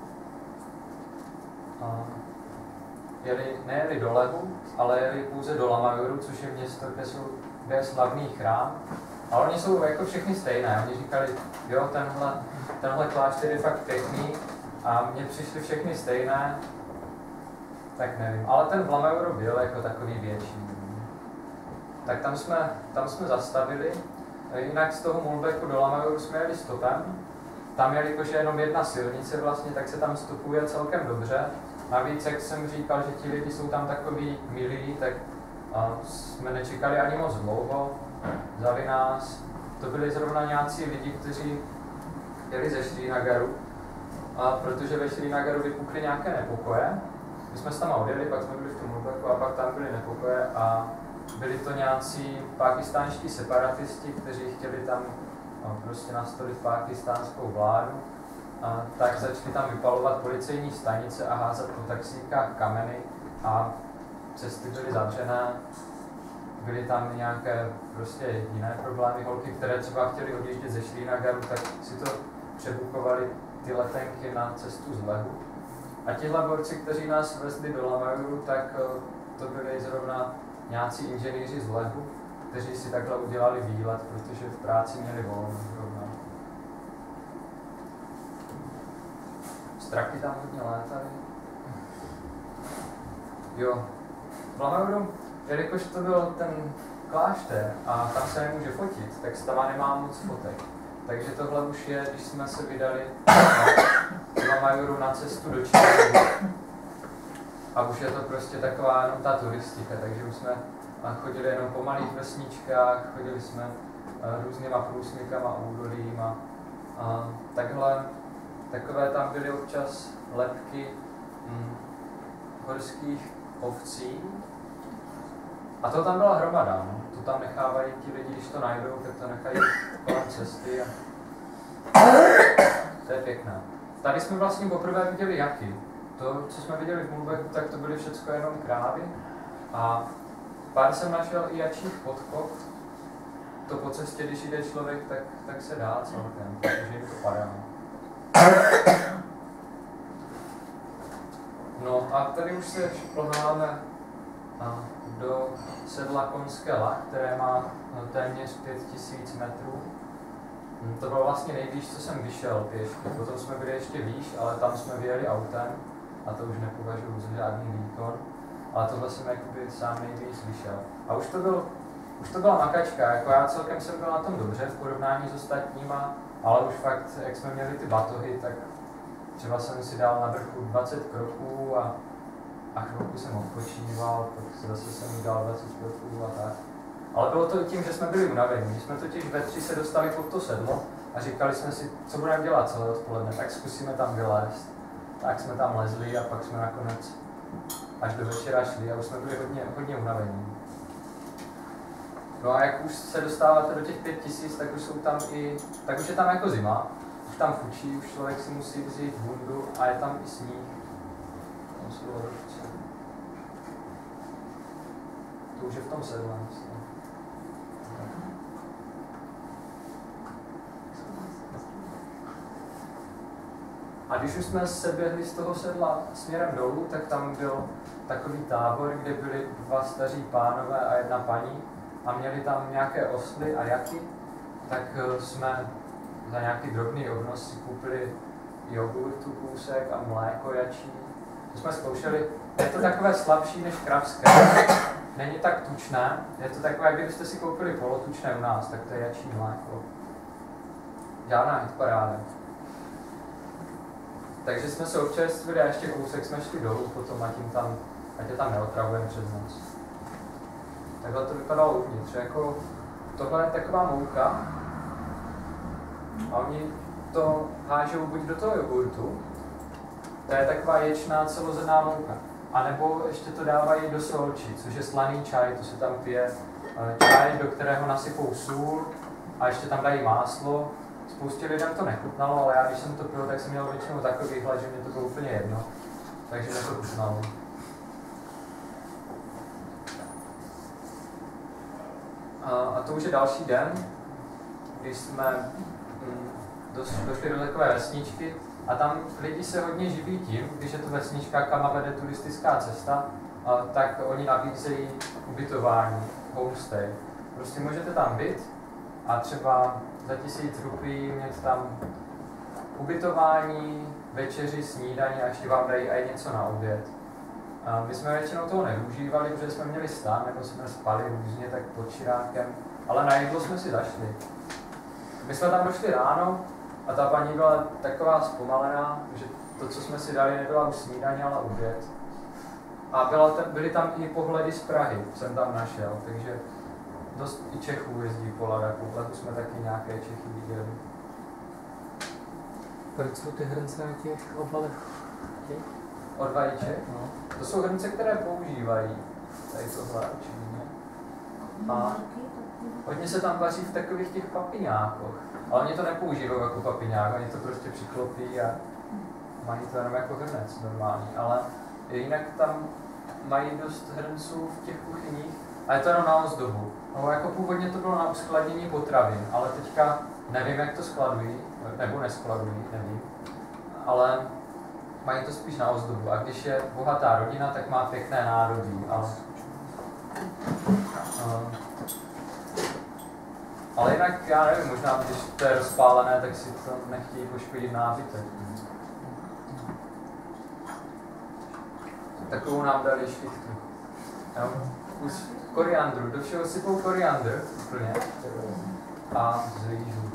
a, jeli, nejeli do Lehu, ale jeli pouze do Lamajoru, což je město, kde, jsou, kde je slavný chrám. A oni jsou jako všechny stejné. Oni říkali, jo, tenhle, tenhle klášter je fakt pěkný a mně přišly všechny stejné. Tak nevím, ale ten v Lamajoru byl jako takový větší. Tak tam jsme, tam jsme zastavili, jinak z toho Moonbacku do Lamajoru jsme jeli stopem. Tam, jelikož je jenom jedna silnice vlastně, tak se tam stopuje celkem dobře. Navíc, jak jsem říkal, že ti lidi jsou tam takový milí, tak a, jsme nečekali ani moc dlouho. Vzali nás, to byli zrovna nějací lidi, kteří jeli ze Srinagaru, a protože ve Srinagaru vypukly nějaké nepokoje. My jsme se tam odjeli, pak jsme byli v tom Moonbacku a pak tam byly nepokoje a byli to nějací pákistánští separatisti, kteří chtěli tam no, prostě nastolit pákistánskou vládu. A tak začali tam vypalovat policejní stanice a házet po taxíkách kameny a cesty byly zavřené. Byly tam nějaké prostě jiné problémy. Holky, které třeba chtěly odjíždět ze Srinagaru, tak si to přebukovali ty letenky na cestu z Lehu. A tihle borci, kteří nás vezli do Lamajoru, tak to byli zrovna nějací inženýři z Lehu, kteří si takhle udělali výlet, protože v práci měli volno zrovna. Straky tam hodně létaly. Jo. V Lamajoru, jelikož to byl ten klášter a tam se nemůže fotit, tak se tam nemá moc fotek. Takže tohle už je, když jsme se vydali z Lamajoru na cestu do Číny. A už je to prostě taková jenom ta turistika, takže už jsme chodili jenom po malých vesničkách, chodili jsme různýma průsmykama, údolíma a takhle. Takové tam byly občas lebky hm, horských ovcí. A to tam byla hromada, no. To tam nechávají ti lidi, když to najdou, tak to nechají kolem cesty. A... To je pěkné. Tady jsme vlastně poprvé viděli jaky. To, co jsme viděli v Mulbecku, tak to byly všechno jenom krávy. A pár jsem našel i jačích podkop. To po cestě, když jde člověk, tak, tak se dá celkem, protože jim to padá. No a tady už se šplháme do sedla Konské Lach, které má téměř pět tisíc metrů. To bylo vlastně nejblíž, co jsem vyšel pěšky. Potom jsme byli ještě výš, ale tam jsme vyjeli autem a to už nepovažuji za žádný výkon. Ale tohle jsem jakoby sám nejvíc vyšel. A už to, byl, už to byla makačka, jako já celkem jsem byl na tom dobře v porovnání s ostatníma, ale už fakt, jak jsme měli ty batohy, tak třeba jsem si dal na vrchu dvacet kroků a, a chvilku jsem odpočíval, pak zase jsem mi dal dvacet kroků a tak. Ale bylo to i tím, že jsme byli unavení. My jsme totiž ve tři se dostali pod to sedlo a říkali jsme si, co budeme dělat celé odpoledne, tak zkusíme tam vylézt. Tak jsme tam lezli a pak jsme nakonec až do večera šli a už jsme byli hodně, hodně unavení. No a jak už se dostáváte do těch pět tisíc, tak už jsou tam i, tak už je tam jako zima. Už tam fučí, už člověk si musí vzít bundu a je tam i sníh. Tam jsou ledovce. To už je v tom sedle. A když už jsme se běhli z toho sedla směrem dolů, tak tam byl takový tábor, kde byli dva staří pánové a jedna paní a měli tam nějaké osly a jaky, tak jsme za nějaký drobný obnos si koupili jogurtu kousek a mléko jačí. To jsme zkoušeli. Je to takové slabší než kravské. Není tak tučné. Je to takové, jak kdybyste si koupili polotučné u nás, tak to je jačí mléko. Žádná hitparáda. Takže jsme se občerstvili a ještě kousek jsme šli dolů potom a tím tam, ať je tam neotravujeme přes noc. Takhle to vypadalo uvnitř. Jako, tohle je taková mouka a oni to hážou buď do toho jogurtu, to je taková ječná celozrnná mouka, anebo ještě to dávají do solči, což je slaný čaj, to se tam pije čaj, do kterého nasypou sůl a ještě tam dají máslo. Spoustě lidem to nechutnalo, ale já když jsem to pil, tak jsem měl většinou takový hlad, že mě to bylo úplně jedno, takže mě to chutnalo. A to už je další den, když jsme došli do takové vesničky a tam lidi se hodně živí tím, když je to vesnička, kam vede turistická cesta, tak oni nabízejí ubytování, homestay. Prostě můžete tam být a třeba za tisíc rupií mít tam ubytování, večeři, snídaní a ještě vám dají i něco na oběd. A my jsme většinou toho nevyužívali, protože jsme měli stán, nebo jsme spali různě tak pod čirákem, ale na jídlo jsme si zašli. My jsme tam došli ráno a ta paní byla taková zpomalená, že to, co jsme si dali, nebyla už snídaně, ale oběd. A byla tam, byly tam i pohledy z Prahy, jsem tam našel, takže dost i Čechů jezdí po Ladaku, v Letu jsme taky nějaké Čechy viděli. Proč jsou ty hrnce na těch obalech? Od vajíček? No. To jsou hrnce, které používají. Tady tohle určitě. A hodně se tam vaří v takových těch papiňákoch. Ale oni to nepoužívají jako papiňák, oni to prostě přiklopí a mají to jenom jako hrnec normální. Ale jinak tam mají dost hrnců v těch kuchyních a je to jenom na ozdobu. No, jako původně to bylo na uskladnění potravin, ale teďka nevím, jak to skladují, nebo neskladují, nevím. Ale mají to spíš na ozdobu. A když je bohatá rodina, tak má pěkné nádobí. Ale, uh, ale jinak, já nevím, možná když to je rozpálené, tak si to nechtějí poškodit nábytek. Takovou nám dali šlichtu. Kus koriandru, do všeho sypou koriandr úplně. A z rýžů.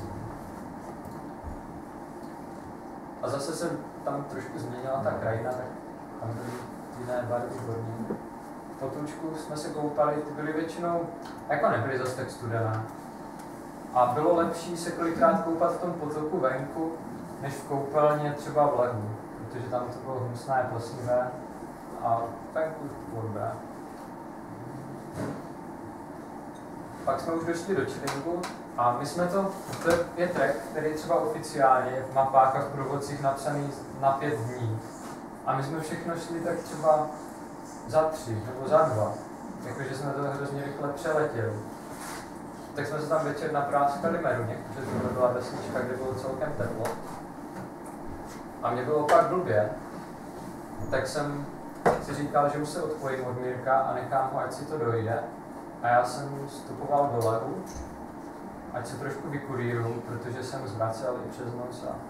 A zase se tam trošku změnila ta krajina, tak tam byly jiné bary, výborně. V potůčku jsme se koupali, ty byly většinou, jako nebyly zase tak studené. A bylo lepší se kolikrát koupat v tom potoku venku, než v koupelně třeba v lehu, protože tam to bylo hnusné, plesnivé a venku bylo dobré. Pak jsme už došli do Chillingu a my jsme to, to je trek, který třeba oficiálně v mapách a v průvodcích napsaný na pět dní. A my jsme všechno šli tak třeba za tři nebo za dva, jakože jsme to hrozně rychle přeletěli. Tak jsme se tam večer napráskali meruně, protože to byla vesnička, kde bylo celkem teplo. A mě bylo pak blbě, tak jsem si říkal, že už se odpojím od Mirka a nechám ho, ať si to dojde. A já jsem vstupoval do lehu, ať se trošku vykurýruju, protože jsem zvracel i přes noc. A,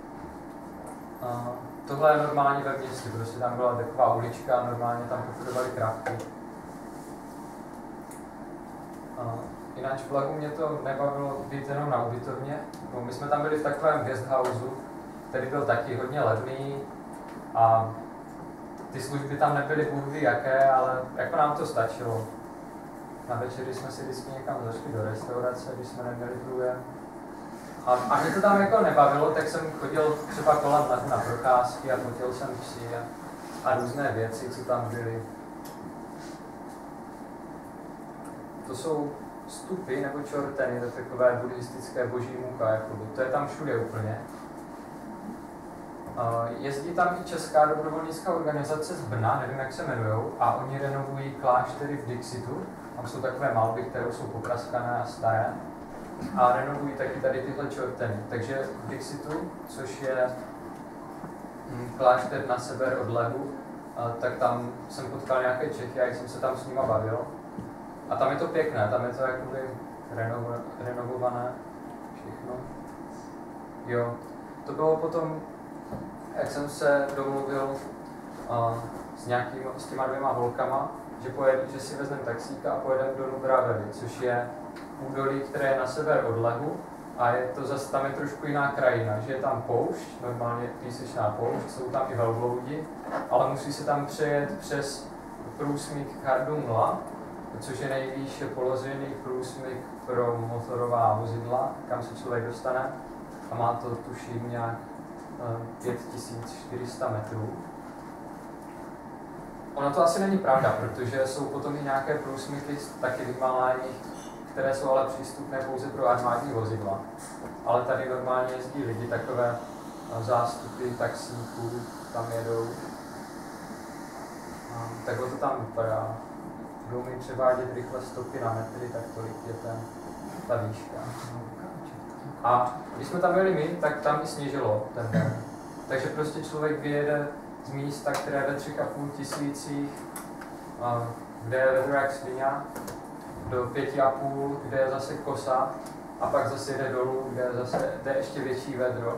a tohle je normálně ve městě, prostě tam byla taková ulička a normálně tam pochodovaly krávky. Jinak v lehu mě to nebavilo být jenom na ubytovně. No, my jsme tam byli v takovém guesthouseu, který byl taky hodně levný a ty služby tam nebyly bůh ví jaké, ale jako nám to stačilo. Na večeři jsme si vždycky někam zašli do restaurace, když jsme neměli průjem. A, a mě to tam jako nebavilo, tak jsem chodil třeba kolem lehu na procházky a fotil jsem psy a, a různé věci, co tam byly. To jsou stupy nebo čorteny, to je takové buddhistické boží muka, jakoby. To je tam všude úplně. Jezdí tam i česká dobrovolnická organizace z Brna, nevím, jak se jmenujou, a oni renovují kláštery v Dixitu. Tam jsou takové malby, které jsou popraskané a staré. A renovují taky tady tyhle čorteny. Takže v Dixitu, což je klášter na sever od lehu, tak tam jsem potkal nějaké Čechy a jsem se tam s nima bavil. A tam je to pěkné, tam je to jakoby renovo, renovované všechno. Jo, to bylo potom, jak jsem se domluvil uh, s, nějakým, s těma dvěma holkama, že, pojed, že si vezmeme taxíka a pojedeme do Nubra Valley, což je údolí, které je na sever od lehu a je to zase tam je trošku jiná krajina, že je tam poušť, normálně písečná poušť, jsou tam i velbloudi, ale musí se tam přejet přes průsmyk Kardungla, což je nejvýše položený průsmyk pro motorová vozidla, kam se člověk dostane a má to tuším nějak pět tisíc čtyři sta metrů. Ono to asi není pravda, protože jsou potom i nějaké průsmyky taky v Himalájích, které jsou ale přístupné pouze pro armádní vozidla. Ale tady normálně jezdí lidi, takové zástupy taxíků tam jedou. A takhle to tam vypadá. Budou mi převádět rychle stopy na metry, tak tolik je ten, ta výška. A když jsme tam byli my, tak tam i sněžilo ten den. Takže prostě člověk vyjede z místa, které je ve třech a půl tisících, kde je vedro jak svině, do pěti a půl, kde je zase kosa, a pak zase jde dolů, kde je zase jde ještě větší vedro.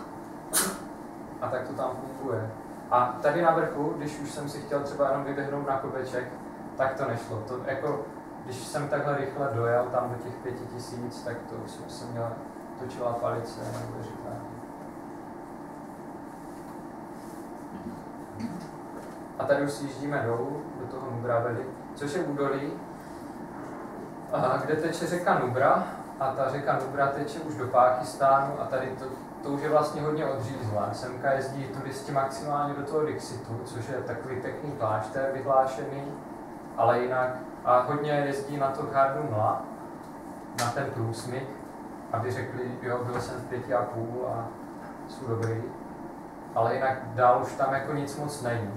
A tak to tam funguje. A tady na vrchu, když už jsem si chtěl třeba jenom vyběhnout na kopeček, tak to nešlo. To, jako, když jsem takhle rychle dojel tam do těch pěti tisíc, tak to už jsem měl, točila palice, neuvěřitelné. A tady už jíždíme dolů, do toho Nubra Valley, což je údolí, kde teče řeka Nubra, a ta řeka Nubra teče už do Pákistánu a tady to, to už je vlastně hodně odřízlá. Semka jezdí turisti maximálně do toho Dixitu, což je takový pěkný klášter vyhlášený, ale jinak, a hodně jezdí na to Kardungla, na ten průsmyk, aby řekli, jo, byl jsem v pěti a půl a jsou dobrý, ale jinak dál už tam jako nic moc není.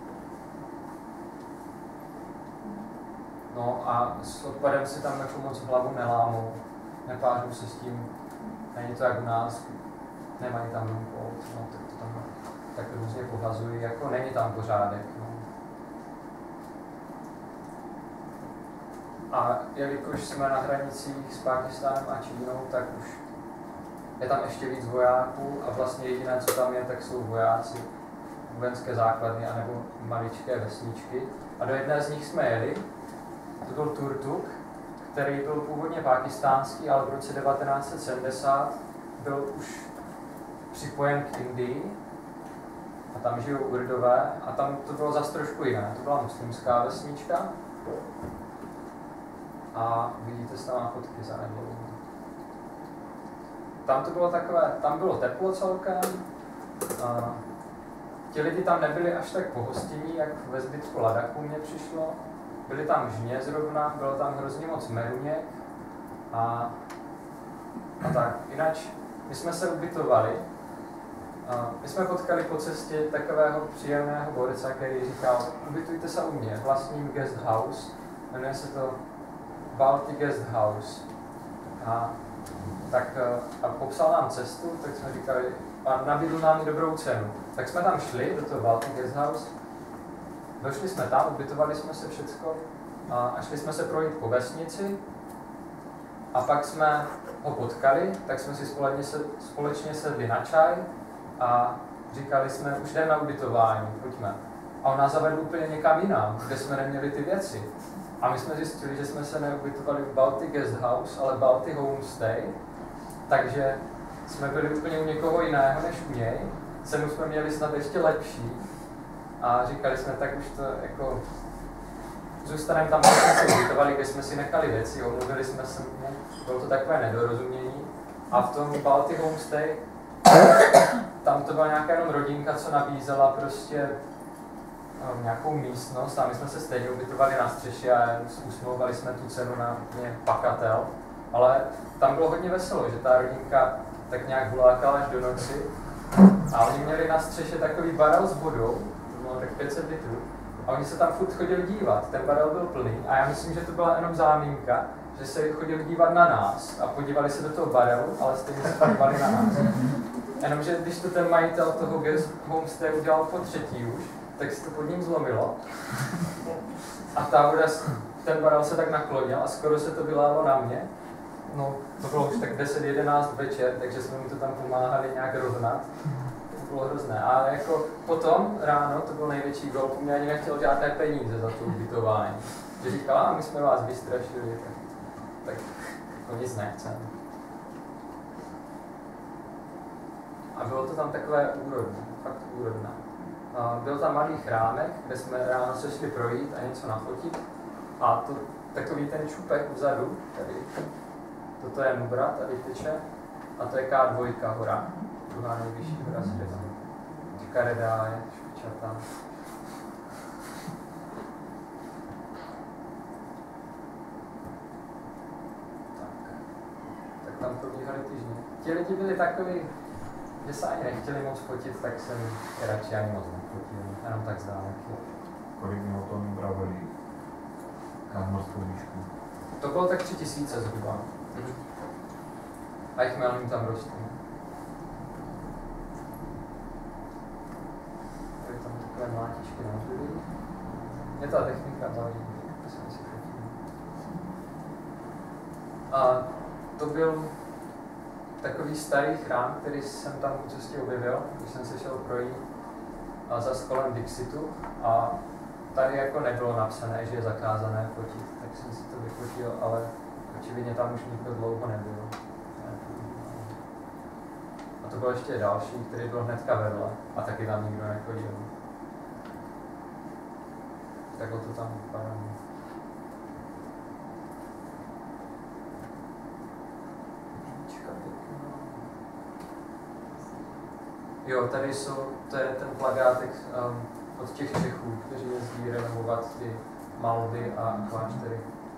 No a s odpadem si tam jako moc hlavu nelámou, nepářou se s tím, není to jak u nás, nemají tam rumpot, no, tak to tam tak různě pohazují, jako není tam pořádek. No. A jelikož jsme na hranicích s Pákistánem a Čínou, tak už je tam ještě víc vojáků a vlastně jediné, co tam je, tak jsou vojáci, vojenské základny anebo maličké vesničky. A do jedné z nich jsme jeli, to byl Turtuk, který byl původně pákistánský, ale v roce devatenáct set sedmdesát byl už připojen k Indii a tam žijou Urdové a tam to bylo zase trošku jiné. To byla muslimská vesnička a vidíte se tam fotky za nedlouho. Tam to bylo takové, tam bylo teplo celkem, a ti lidi tam nebyli až tak pohostinní, jak ve zbytku Ladachu mně přišlo. Byli tam žně zrovna, bylo tam hrozně moc meruněk a, a tak. Jinak my jsme se ubytovali. A my jsme potkali po cestě takového příjemného borca, který říkal, ubytujte se u mě, vlastním guest house, jmenuje se to Balti Guest House. A, tak, a popsal nám cestu, tak jsme říkali, a nabídl nám i dobrou cenu. Tak jsme tam šli do toho Balti Guest House, došli jsme tam, ubytovali jsme se všecko a, a šli jsme se projít po vesnici a pak jsme ho potkali, tak jsme si společně, se, společně sedli na čaj a říkali jsme, už jdeme na ubytování, pojďme. A on nás zavedl úplně někam jinam, kde jsme neměli ty věci. A my jsme zjistili, že jsme se neubytovali v Balti Guest House, ale Balti Homestay, takže jsme byli úplně u někoho jiného než u něj. Cenu jsme měli snad ještě lepší a říkali jsme, tak už to jako zůstaneme tam, kde jsme se ubytovali, kde jsme si nechali věci, omluvili jsme se mu, bylo to takové nedorozumění. A v tom Balti Homestay, tam to byla nějaká jenom rodinka, co nabízela prostě um, nějakou místnost a my jsme se stejně ubytovali na střeše a usmlouvali jsme tu cenu na mě pakatel. Ale tam bylo hodně veselo, že ta rodinka tak nějak hulákala až do noci a oni měli na střeše takový barel s vodou, to bylo tak pět set litrů, a oni se tam furt chodili dívat, ten barel byl plný a já myslím, že to byla jenom záminka, že se chodili dívat na nás a podívali se do toho barelu, ale stejně se dívali na nás. Jenomže když to ten majitel toho guest homestay udělal po třetí už, tak se to pod ním zlomilo a ta voda, ten barel se tak naklonil a skoro se to vylálo na mě. No, to bylo už tak deset jedenáct večer, takže jsme mu to tam pomáhali nějak rovnat. To bylo hrozné. A jako potom ráno, to byl největší gol, mě ani nechtěl žádné peníze za to ubytování. Že říkal, a my jsme vás vystrašili, tak, tak to nic nechceme. A bylo to tam takové úrodné, fakt úrodné. Byl tam malý chrámek, kde jsme ráno se šli projít a něco nafotit. A to takový ten čupek vzadu, tady, toto je Nubra, tady teče, a to je K dva hora, druhá nejvyšší hora světa. Karedá je špičatá. Tak. tak tam probíhaly týždně. Ti lidi byli takový, že se ani nechtěli moc fotit, tak jsem je radši ani moc nefotil, jenom tak zdálky. Kolik mě o tom bravili? Nadmorskou výšku. To bylo tak tři tisíce zhruba. Mhm. A jich melím tam rostl. Tady tam takové mlátičky na zubí. Je ta technika baví, to jsem si fotil. A to byl takový starý chrám, který jsem tam po cestě objevil, když jsem se šel projít a zas kolem Dixitu. A tady jako nebylo napsané, že je zakázané fotit, tak jsem si to vyfotil, ale očividně tam už nikdo dlouho nebyl. A to byl ještě další, který byl hnedka vedle a taky tam nikdo nechodil. Takhle to tam vypadá. Jo, tady jsou, to je ten plagátek um, od těch Čechů, kteří jezdí renovovat ty malby a kláštery.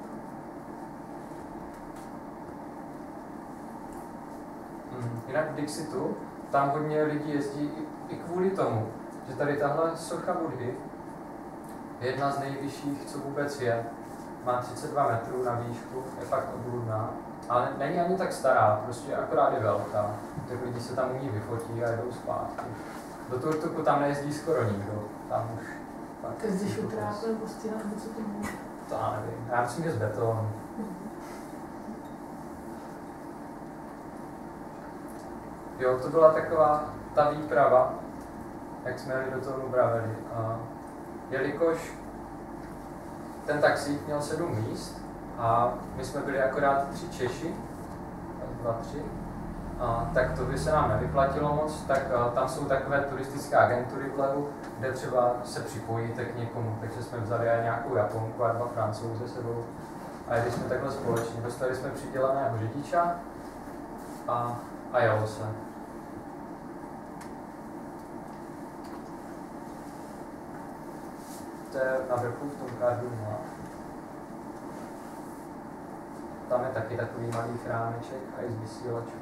Hmm. Jinak v Dixitu, tam hodně lidí jezdí i, i kvůli tomu, že tady tahle socha Budhy je jedna z nejvyšších, co vůbec je. Má třicet dva metrů na výšku, je fakt obludná, ale není ani tak stará, prostě akorát je velká. Tak lidi se tam u ní vyfotí a jdou zpátky. Do Turtuku tam nejezdí skoro nikdo, tam už fakt... To je zde šutrák nebo stěna, nebo co to bude? To já nevím, já myslím, že z betonu. Jo, to byla taková ta výprava, jak jsme jeli do toho Nubravely. A jelikož ten taxík měl sedm míst a my jsme byli akorát tři Češi, dva, tři, a, tak to by se nám nevyplatilo moc, tak a, tam jsou takové turistické agentury v levu, kde třeba se připojíte k někomu, takže jsme vzali aj nějakou Japonku a dva Francouze se sebou a jeli jsme takhle společně. Dostali jsme přiděleného řidiča a, a jelo se. To je na vrchu v tom Kardu nula. Tam je taky takový malý chrámeček a i z vysílačů.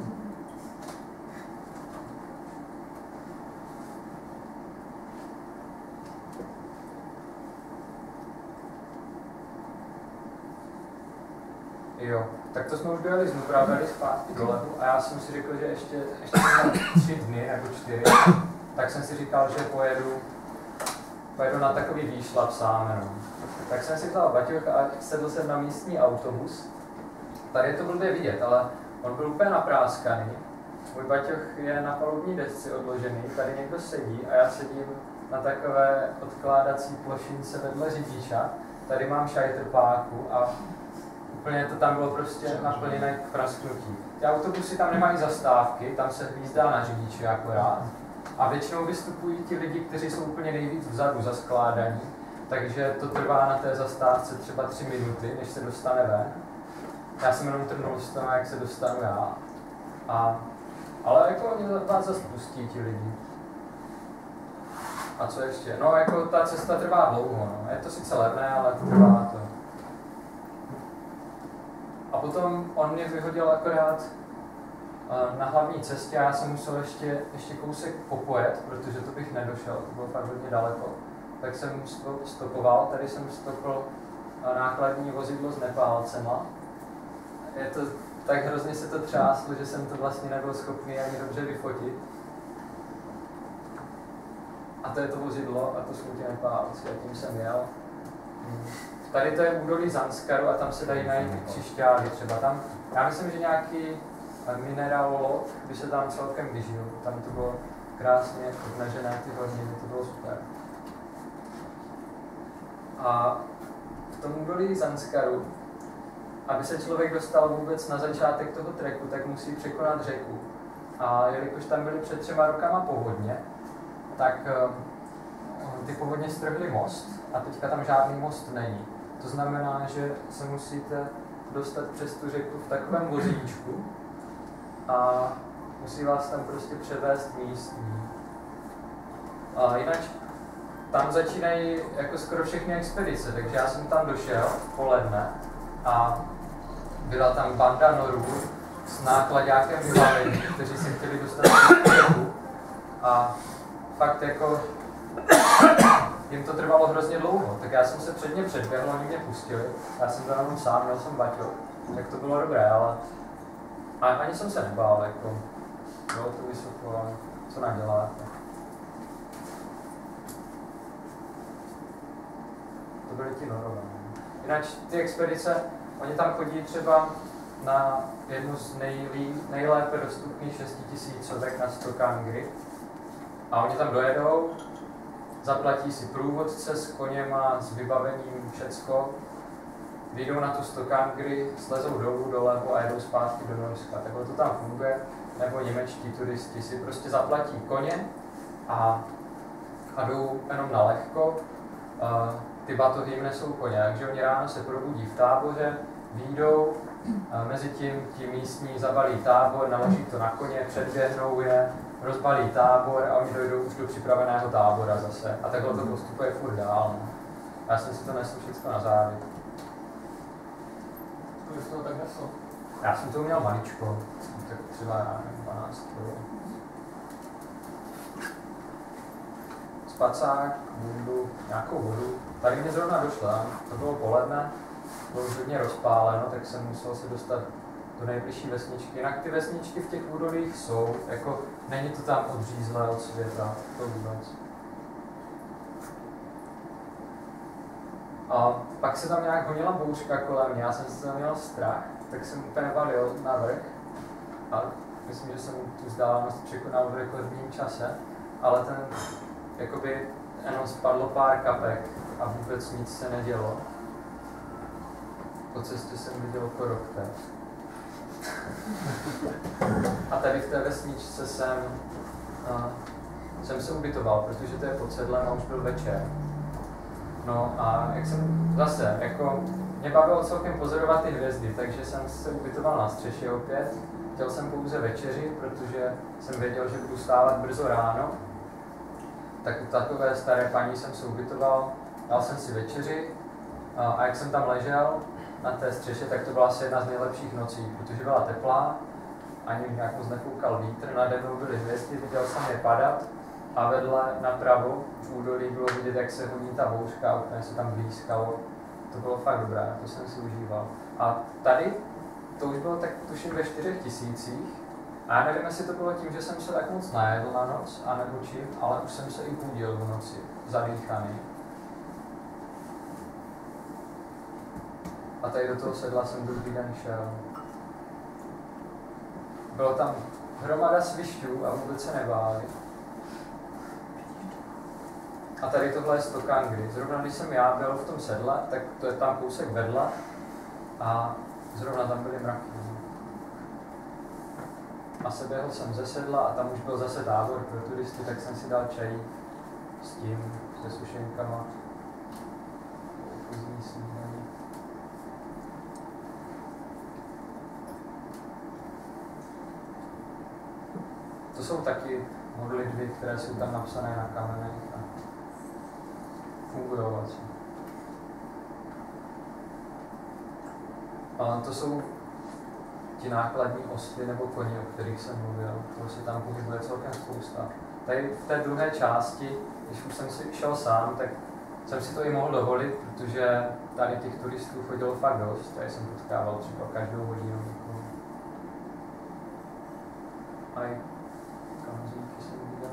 Jo, tak to jsme už dojeli z Nubra, dali zpátky do levu a já jsem si řekl, že ještě, ještě tři dny nebo čtyři, tak jsem si říkal, že pojedu, pojedu na takový výšlap sám jenom. Tak jsem si vzal baťoch a sedl jsem na místní autobus. Tady je to blbě vidět, ale on byl úplně napráskaný. Můj baťoch je na palubní desce odložený, tady někdo sedí a já sedím na takové odkládací plošince vedle řidiča. Tady mám šajtrpáku a úplně to tam bylo prostě naplněné k prasknutí. Ty autobusy tam nemají zastávky, tam se hvízdá na řidiče akorát. A většinou vystupují ti lidi, kteří jsou úplně nejvíc vzadu zaskládaní. Takže to trvá na té zastávce třeba tři minuty, než se dostane ven. Já jsem jenom trnul z toho, jak se dostanu já. A, ale jako oni vás zase pustí ti lidi. A co ještě? No jako ta cesta trvá dlouho, no. Je to sice levné, ale trvá to. A potom on mě vyhodil akorát na hlavní cestě a já jsem musel ještě, ještě kousek popojet, protože to bych nedošel, to bylo fakt hodně daleko. Tak jsem stopoval, tady jsem stopl nákladní vozidlo s Nepálcema. Je to, tak hrozně se to třáslo, že jsem to vlastně nebyl schopný ani dobře vyfotit. A to je to vozidlo a to jsou ti Nepálci a tím jsem jel. Tady to je údolí Zanskaru a tam se dají najít křišťály třeba tam. Já myslím, že nějaký mineralolog by se tam celkem vyžil. Tam to bylo krásně obnažené ty horniny, to bylo super. A v tom údolí Zanskaru, aby se člověk dostal vůbec na začátek toho treku, tak musí překonat řeku. A jelikož tam byly před třema rokama povodně, tak ty povodně strhly most a teďka tam žádný most není. To znamená, že se musíte dostat přes tu řeku v takovém vozíčku a musí vás tam prostě převést místní. A jinak tam začínají jako skoro všechny expedice, takže já jsem tam došel v poledne a byla tam banda norů s nákladákem vybavení, kteří se chtěli dostat přes řeku a fakt jako jim to trvalo hrozně dlouho, tak já jsem se před ně předběhl, oni mě pustili, já jsem tam jenom sám, měl jsem baťo, tak to bylo dobré, ale a ani jsem se nebál, jako bylo to vysoko, ale co naděláte. To byly ti norové. Jinak ty expedice, oni tam chodí třeba na jednu z nejlí, nejlépe dostupných šestitisícovek na Stokangri a oni tam dojedou, zaplatí si průvodce s koněma, s vybavením, všecko, vyjdou na tu Stokangri, slezou dolů, doleva a jedou zpátky do Norska. Takhle to tam funguje, nebo němečtí turisti si prostě zaplatí koně a, a jdou jenom na lehko. Ty batohy jim nesou koně, takže oni ráno se probudí v táboře, vyjdou, mezi tím ti místní zabalí tábor, naloží to na koně, předběhnou je, rozbalí tábor a oni dojdou už do připraveného tábora zase. A takhle to postupuje furt dál. No. Já jsem si to nesl všechno na závěr. Kolik to tak nesl? Já jsem to měl maličko, tak třeba dvanáct kilo. Spacák, bundu, nějakou vodu. Tady mě zrovna došla, to bylo poledne, bylo hodně rozpáleno, tak jsem musel se dostat do nejbližší vesničky. Jinak ty vesničky v těch údolích jsou, jako není to tam odřízlé od světa, to vůbec. A pak se tam nějak honila bouřka kolem mě, já jsem se tam měl strach, tak jsem úplně valil na vrch. A myslím, že jsem tu vzdálenost překonal v rekordním čase, ale ten, jakoby, jenom spadlo pár kapek a vůbec nic se nedělo. Po cestě jsem viděl koropteř. A tady v té vesničce jsem, uh, jsem se ubytoval, protože to je pod sedlem a už byl večer. No a jak jsem zase, jako mě bavilo celkem pozorovat ty hvězdy, takže jsem se ubytoval na střeše opět. Chtěl jsem pouze večeři, protože jsem věděl, že budu stávat brzo ráno. Tak u takové staré paní jsem se ubytoval, dal jsem si večeři a, a jak jsem tam ležel na té střeše, tak to byla asi jedna z nejlepších nocí, protože byla teplá, ani nějak moc nefoukal vítr, nade mnou byly hvězdy, viděl jsem je padat a vedle napravo v údolí bylo vidět, jak se hodí ta bouřka a úplně se tam blízkalo. To bylo fakt dobré, to jsem si užíval. A tady, to už bylo tak tuším ve čtyřech tisících. A já nevím, jestli to bylo tím, že jsem se tak moc najedl na noc, anebo čím, ale už jsem se i budil v noci, zadýchaný. A tady do toho sedla jsem druhý den šel. Bylo tam hromada svišťů a vůbec se nebáli. A tady tohle je Stokangry. Zrovna když jsem já byl v tom sedle, tak to je tam kousek vedle a zrovna tam byly mraky. A seběhl jsem ze sedla a tam už byl zase tábor pro turisty, tak jsem si dal čaj s tím, se sušenkama. Pozdní snídaní. To jsou taky modlitby, které jsou tam napsané na kamenech a fungují vlastně. A to jsou ti nákladní osly nebo koně, o kterých jsem mluvil. To se tam pohybuje celkem spousta. Tady v té druhé části, když už jsem si šel sám, tak jsem si to i mohl dovolit, protože tady těch turistů chodilo fakt dost. Tady jsem potkával třeba každou hodinu. A i kamazíky jsem viděl.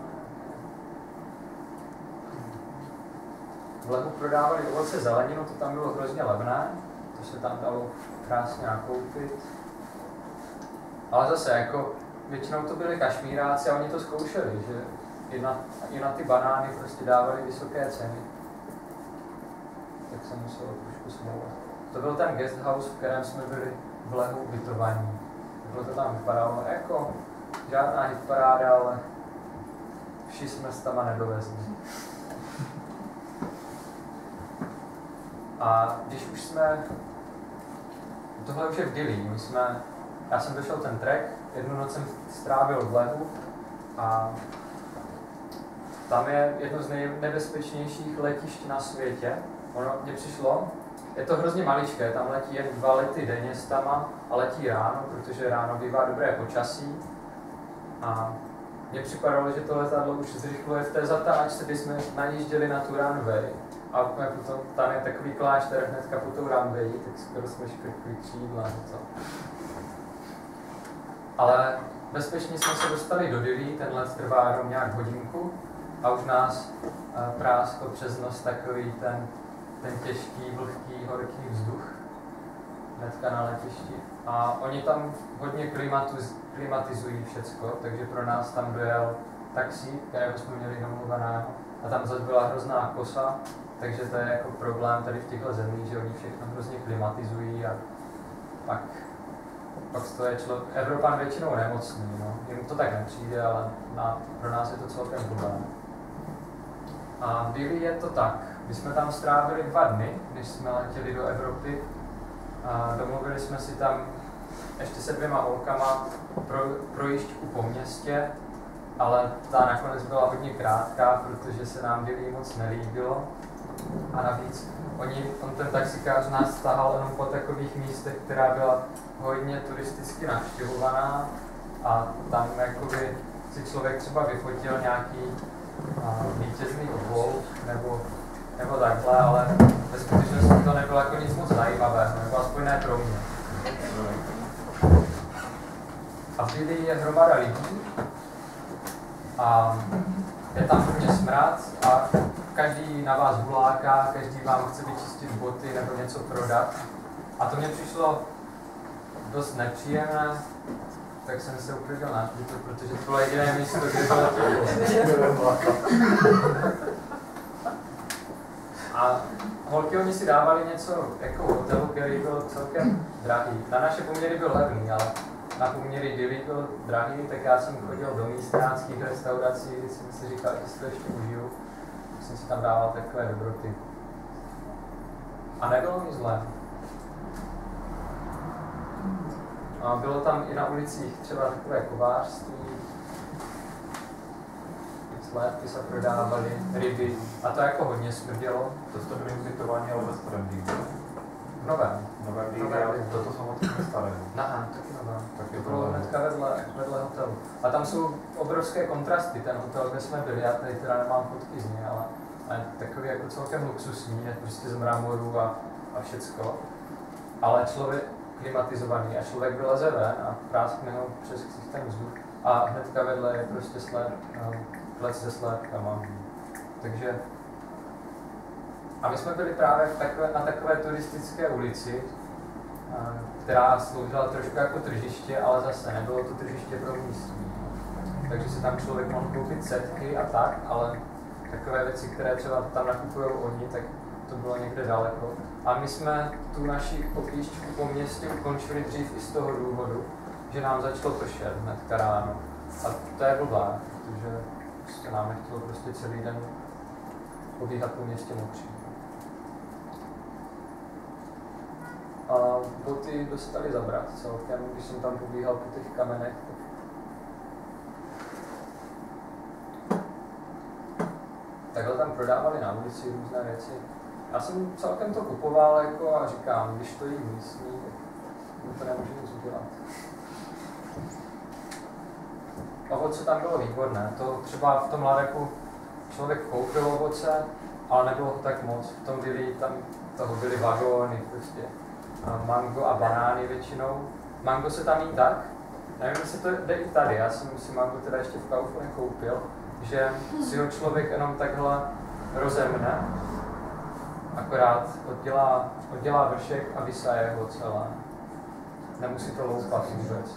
V lehu prodávali ovoce zeleninu, to tam bylo hrozně levné. To se tam dalo krásně nakoupit. Ale zase, jako většinou to byli kašmíráci a oni to zkoušeli, že i na, i na ty banány prostě dávali vysoké ceny. Tak jsem musel trošku smlouvat. To byl ten guest house, v kterém jsme byli v lehu ubytovaní. Takhle to tam vypadalo, jako žádná hitparáda, ale vši jsme s tama nedovezli. A když už jsme, tohle už je v Dili, my jsme, já jsem došel ten trek, jednu noc jsem strávil v lehu a tam je jedno z nejnebezpečnějších letišť na světě. Ono mně přišlo, je to hrozně maličké, tam letí jen dva lety denně s tama a letí ráno, protože ráno bývá dobré počasí. A mně připadalo, že to letadlo už zrychluje v té zatáčce, kdy jsme najížděli na tu runway. A potom tam je takový klášter hnedka po tou runway, tak skoro jsme škrtli křídla. To. Ale bezpečně jsme se dostali do Dili, ten let trvá jenom nějak hodinku a už nás práskl přes nos takový ten, ten těžký, vlhký, horký vzduch hnedka na letišti. A oni tam hodně klimatiz, klimatizují všecko, takže pro nás tam dojel taxi, kterého jsme měli domluveného a tam zase byla hrozná kosa, takže to je jako problém tady v těchto zemích, že oni všechno hrozně klimatizují a pak, pak to je člověk, Evropan většinou nemocný, no. Jim to tak nepřijde, ale na, pro nás je to celkem problém. A v Dili je to tak, my jsme tam strávili dva dny, než jsme letěli do Evropy. A domluvili jsme si tam ještě se dvěma holkama pro, projížďku po městě, ale ta nakonec byla hodně krátká, protože se nám Dili moc nelíbilo. A navíc oni, on ten taxikář nás stahal jenom po takových místech, která byla hodně turisticky navštěvovaná a tam jakoby si člověk třeba vyfotil nějaký uh, vítězný gól nebo, nebo takhle, ale ve skutečnosti to nebylo jako nic moc zajímavého, nebo aspoň ne pro mě. A v Dili je hromada lidí a je tam hodně smrad a každý na vás huláká, každý vám chce vyčistit boty nebo něco prodat. A to mě přišlo dost nepříjemné, tak jsem se uklidil na Twitter, protože to bylo jediné místo, kde to letělo. A holky, oni si dávali něco jako hotelu, který byl celkem drahý. Na naše poměry byl levný, ale na poměry Dili byl drahý, tak já jsem chodil do místňánských restaurací, jsem si říkal, že si to ještě užiju. Jsem si tam dával takové dobroty. A nebylo mi zlé. A bylo tam i na ulicích třeba takové kovářství, slévky se prodávaly, ryby, a to jako hodně smrdělo. To jste byli ubytovaní, ale ve starém dílu. Nové. Nové díly, Nové ale díly. toto samotné staré. Aha, taky nové. Tak je To bylo hnedka vedle, vedle hotelu. A tam jsou obrovské kontrasty, ten hotel, kde jsme byli, já tady teda nemám fotky z něj, ale, ale takový jako celkem luxusní, je prostě z mramoru a, a všecko. Ale člověk klimatizovaný a člověk vyleze ven a práskne ho přes ten vzduch. A hnedka vedle je prostě sled, no, klec se slévkama. Takže a my jsme byli právě v takové, na takové turistické ulici, která sloužila trošku jako tržiště, ale zase nebylo to tržiště pro místní. Takže si tam člověk mohl koupit setky a tak, ale takové věci, které třeba tam nakupují oni, tak to bylo někde daleko. A my jsme tu naši objížďku po městě ukončili dřív i z toho důvodu, že nám začalo pršet hnedka ráno. A to je blbá, protože se nám nechtělo prostě celý den pobíhat po městě mokří. A boty dostali zabrat celkem, když jsem tam pobíhal po těch kamenech. Takhle tam prodávali na ulici různé věci. Já jsem celkem to kupoval jako a říkám, když to jí místní, tak to nemůžu nic udělat. Ovoce tam bylo výborné, to třeba v tom Ladeku člověk koupil ovoce, ale nebylo to tak moc. V tom byly, tam toho byly vagóny, prostě mango a banány většinou. Mango se tam jí tak, nevím, jestli to jde i tady, já jsem si mango teda ještě v Kauflandu koupil, že si ho člověk jenom takhle rozemne, akorát oddělá, oddělá vršek a vysaje ho celé. Nemusí to loupat vůbec.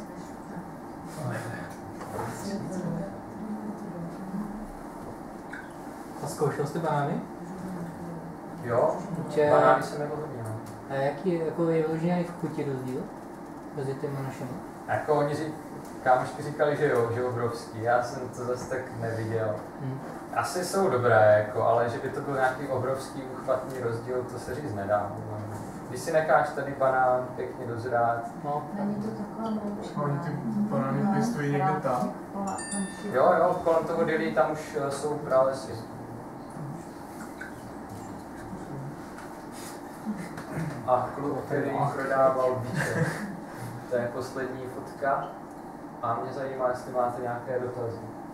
A zkoušel jste banány? Jo, Če... banány se nebo hodně, no. A jaký jako je vyložený v chuti rozdíl mezi těma našimi? Jako oni řík, kámošky říkali, že jo, že obrovský, já jsem to zase tak neviděl. Hmm. Asi jsou dobré, jako, ale že by to byl nějaký obrovský uchvatný rozdíl, to se říct nedá. Když si necháš tady banán pěkně dozrát. No. Není to taková moučka. A oni ty banány pěstují někde tam? Jo, jo, kolem toho Dili tam už jsou pralesy. A kluk, který prodával biče. To je poslední fotka. A mě zajímá, jestli máte nějaké dotazy.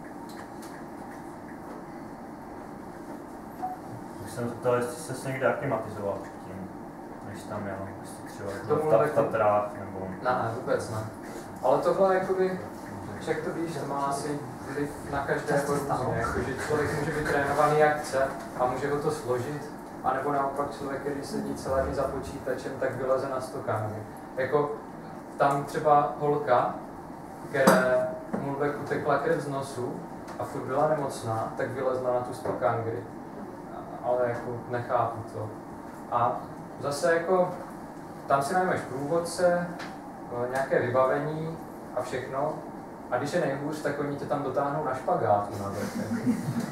Už jsem zeptal, jestli jsi někde aklimatizoval předtím, než tam jel, jestli třeba Tomu v leku? Tatrách nebo... Ne, vůbec ne. Ale tohle jakoby, však to víš, to má asi vliv na každého různě, jakože člověk může být trénovaný jak chce a může ho to složit, anebo naopak člověk, který sedí celé dny za počítačem, tak vyleze na stokány. Jako tam třeba holka, které Mulbeku tekla krev z nosu a furt byla nemocná, tak vylezla na tu stokangry. Ale jako nechápu to. A zase jako, tam si najmeš průvodce, nějaké vybavení a všechno. A když je nejhůř, tak oni tě tam dotáhnou na špagátu na vrch.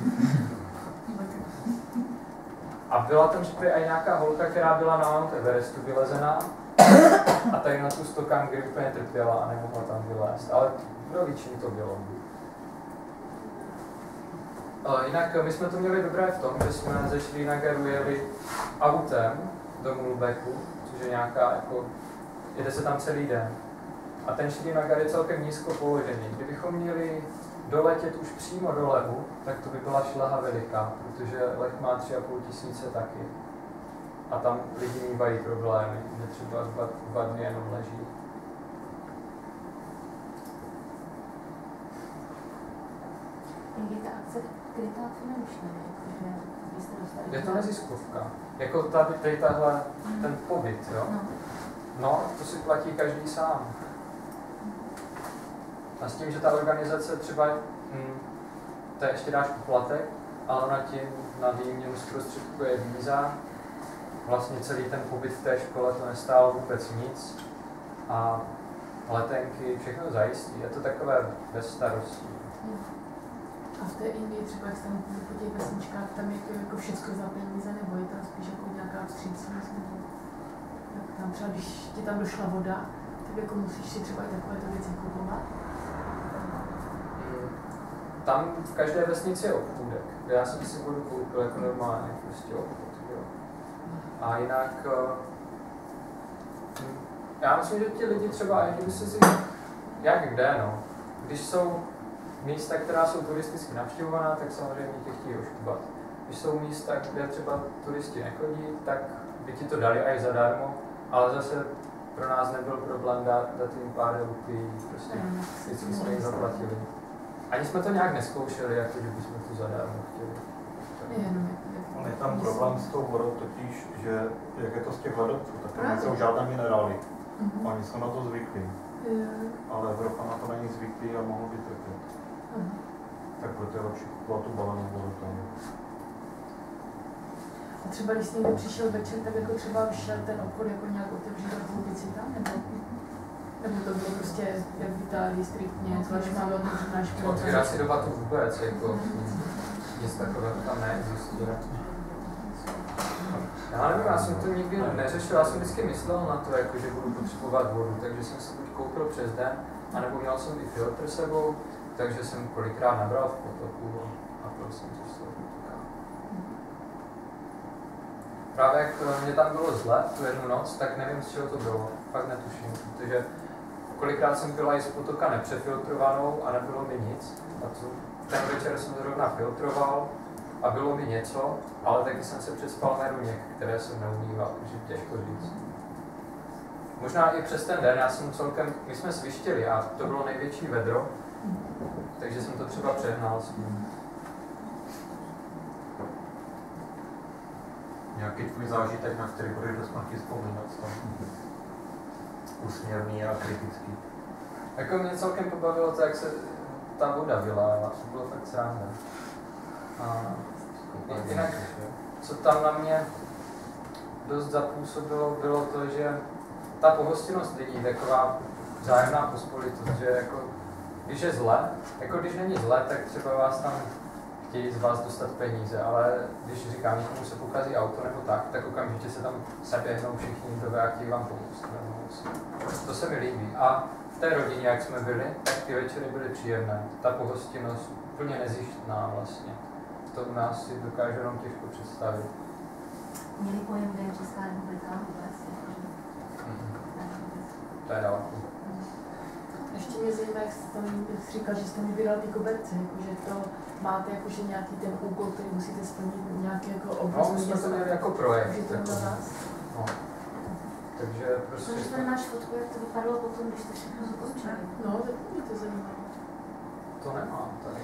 A byla tam i nějaká holka, která byla na Mount Everestu vylezená a tady na tu stokangry úplně trpěla a nemohla tam vylézt. Ale kdo ví, čím to bylo. Jinak my jsme to měli dobré v tom, že jsme ze Šrinagaru jeli autem do Mulbeku, což je nějaká, jako, jede se tam celý den. A ten Šrinagar je celkem nízko položený. Kdybychom měli doletět už přímo do Lehu, tak to by byla šleha veliká, protože Leh má tři a půl tisíce taky. A tam lidi mývají problémy, že třeba dva, dva dny jenom leží. Jak je ta akce krytá finančně, protože vy jste dostali... Je to neziskovka. Jako tady, tady tahle, ten pobyt, jo? No. No, to si platí každý sám. A s tím, že ta organizace třeba, hm, to ještě dáš poplatek, ale ona ti na výměnu zprostředkuje víza. Vlastně celý ten pobyt v té škole to nestálo vůbec nic. A letenky, všechno zajistí. Je to takové bezstarostí. A v té Indii třeba, jak tam po těch vesničkách, tam je to jako všechno za peníze, nebo je tam spíš jako nějaká vstřícnost, nebo jak tam třeba, když ti tam došla voda, tak jako musíš si třeba i takovéto věci kupovat? Tam v každé vesnici je obchůdek, kde já jsem si vodu koupil jako normálně, prostě obchod, jo. A jinak, já myslím, že ti lidi třeba, kdyby se si, jak kde, no, když jsou místa, která jsou turisticky navštěvovaná, tak samozřejmě tě chtějí oškubat. Když jsou místa, kde třeba turisti nechodí, tak by ti to dali aj zadarmo, ale zase pro nás nebyl problém dát, dát jim pár rupí, prostě vždycky jsme jim zaplatili. Ani jsme to nějak neskoušeli, jako že bychom to zadarmo chtěli. On je tam problém s tou vodou totiž, že jak je to z těch ledovců, tak tam nejsou žádné minerály. Mm-hmm. Oni jsou na to zvyklí. Mm. Ale Evropa na to není zvyklý a mohou být trpět. Mm. Tak proto je lepší kupovat tu balenou vodu tam. A třeba když s někdo přišel večer, tak jako třeba šel ten obchod jako nějak otevřít a koupit si tam, nebo? Nebo to bylo prostě jak v Itálii striktně, zvlášť máme otevřená škola. Otvírací doba to vůbec, jako nic takového tam neexistuje. Já nevím, já jsem to nikdy neřešil, já jsem vždycky myslel na to, jako, že budu potřebovat vodu, takže jsem si buď koupil přes den, anebo měl jsem i filtr sebou, takže jsem kolikrát nabral v potoku a pil jsem to z toho potoka. Právě jak mě tam bylo zle tu jednu noc, tak nevím, z čeho to bylo, fakt netuším, protože kolikrát jsem pila i z potoka nepřefiltrovanou a nebylo mi nic. A to, ten večer jsem zrovna filtroval a bylo mi něco, ale taky jsem se přespal na runěk, které jsem neumýval, takže těžko říct. Možná i přes ten den, já jsem celkem, my jsme svištěli a to bylo největší vedro, takže jsem to třeba přehnal s tím. Nějaký tvůj zážitek, na který budeš do smrti vzpomínat, tam úsměvný a kritický. Jako mě celkem pobavilo to, jak se ta voda vylávala, to bylo fakt sranda. A jinak, co tam na mě dost zapůsobilo, bylo to, že ta pohostinnost lidí, taková vzájemná pospolitost, že jako, když je zle, jako když není zle, tak třeba vás tam chtějí z vás dostat peníze, ale když říkám, někomu se pokazí auto nebo tak, tak okamžitě se tam seběhnou všichni jdové a chtějí vám pomoct. To se mi líbí. A v té rodině, jak jsme byli, tak ty večery byly příjemné. Ta pohostinnost úplně nezištná vlastně. To u nás si dokážu jenom těžko představit. Měli pojem, kde je Česká republika vůbec? To je daleko. Ještě mě zajímá, jak jsi tam jak jsi říkal, že jste mi vydal ty koberce, jakože to máte jakože nějaký ten úkol, který musíte splnit nějaký jako obraz. No, my jsme to měli jako projekt. Je to jako, na vás? no. Takže prostě... Můžeš to nemáš fotku, jak to vypadalo potom, když to všechno zakončili? No, tak mě to zajímá. To nemám tady.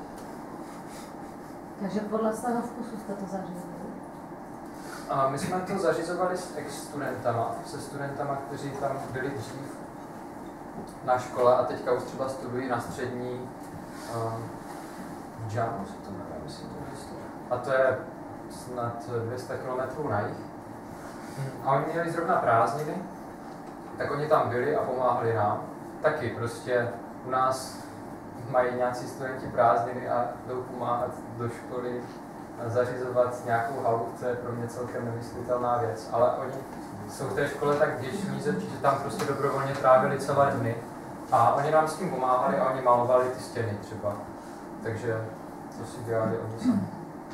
Takže podle svého vkusu jste to zařídili? A my jsme to zařizovali s ex-studentama, se studentama, kteří tam byli dřív na škole a teďka už třeba studují na střední uh, v Džanu, se to jmenuje, myslím, to město. A to je snad dvě stě kilometrů na jih. A oni měli zrovna prázdniny, tak oni tam byli a pomáhali nám. Taky prostě u nás mají nějací studenti prázdniny a jdou pomáhat do školy, zařizovat nějakou halu, to je pro mě celkem nemyslitelná věc. Ale oni jsou v té škole tak vděční, že tam prostě dobrovolně trávili celé dny. A oni nám s tím pomáhali a oni malovali ty stěny třeba. Takže to si dělali oni sami.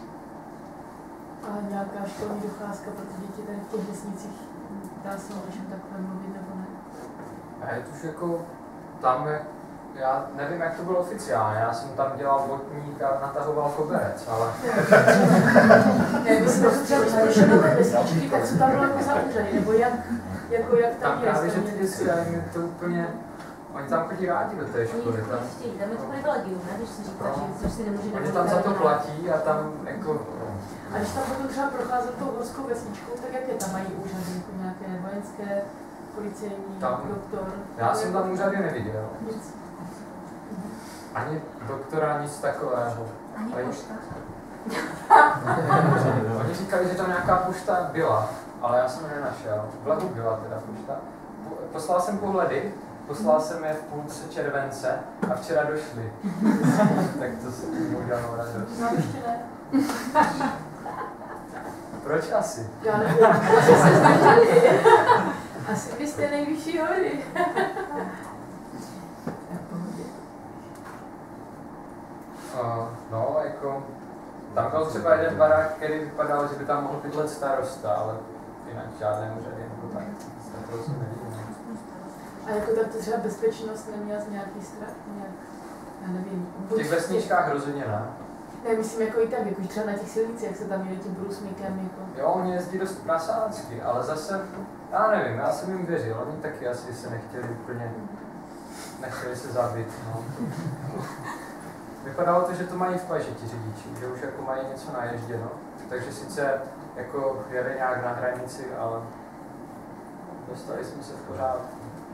A nějaká školní docházka pro ty děti tady v těch vesnicích, dá se o něčem takové mluvit nebo ne? A je to už jako tam, já nevím, jak to bylo oficiálně, já jsem tam dělal botník a natahoval koberec, ale... Ne, my jsme to třeba vyzkoušeli na té vesničky, tak co tam bylo jako za úřady, nebo jak, jako jak tam, tam je? právě, že ty děti, mi to úplně... Oni tam chodí rádi do té školy. Oni Tam, chtějí, tam je to privilegium, ne? Když si říká, no, že což si nemůže oni tam za to platí a tam jako... A když tam potom třeba procházel tou horskou vesničkou, tak jaké tam mají úřady, jako nějaké vojenské, policejní, tam, doktor? Já jsem tam úřady neviděl. Nic. Ani doktora, nic takového. Ani Ani pošta. Oni říkali, že tam nějaká pošta byla, ale já jsem ji nenašel. V Lehu byla teda pošta. Poslal jsem pohledy poslal jsem je v půlce července a včera došli. Tak to se mi udělalo radost. No ještě ne. Proč asi? Já nevím, asi se zdrželi. Asi vy jste nejvyšší hory. Uh, no, jako, tam byl třeba jeden barák, který vypadal, že by tam mohl bydlet starosta, ale jinak žádné úřady nebo tak. Tak to se nevidím. A jako tak to třeba bezpečnost neměla z nějaký strach, nějak, já nevím. V těch vesničkách rozhodně ne. Ne, myslím jako i tak, jako třeba na těch silnicích, jak se tam jeli tím brusmíkem, jako. Jo, oni jezdí dost prasácky, ale zase, já nevím, já jsem jim věřil, oni taky asi se nechtěli úplně, nechtěli se zabít, no. Vypadalo to, že to mají v paži ti řidiči, že už jako mají něco naježděno, takže sice jako jede nějak na hranici, ale dostali jsme se v pořádku.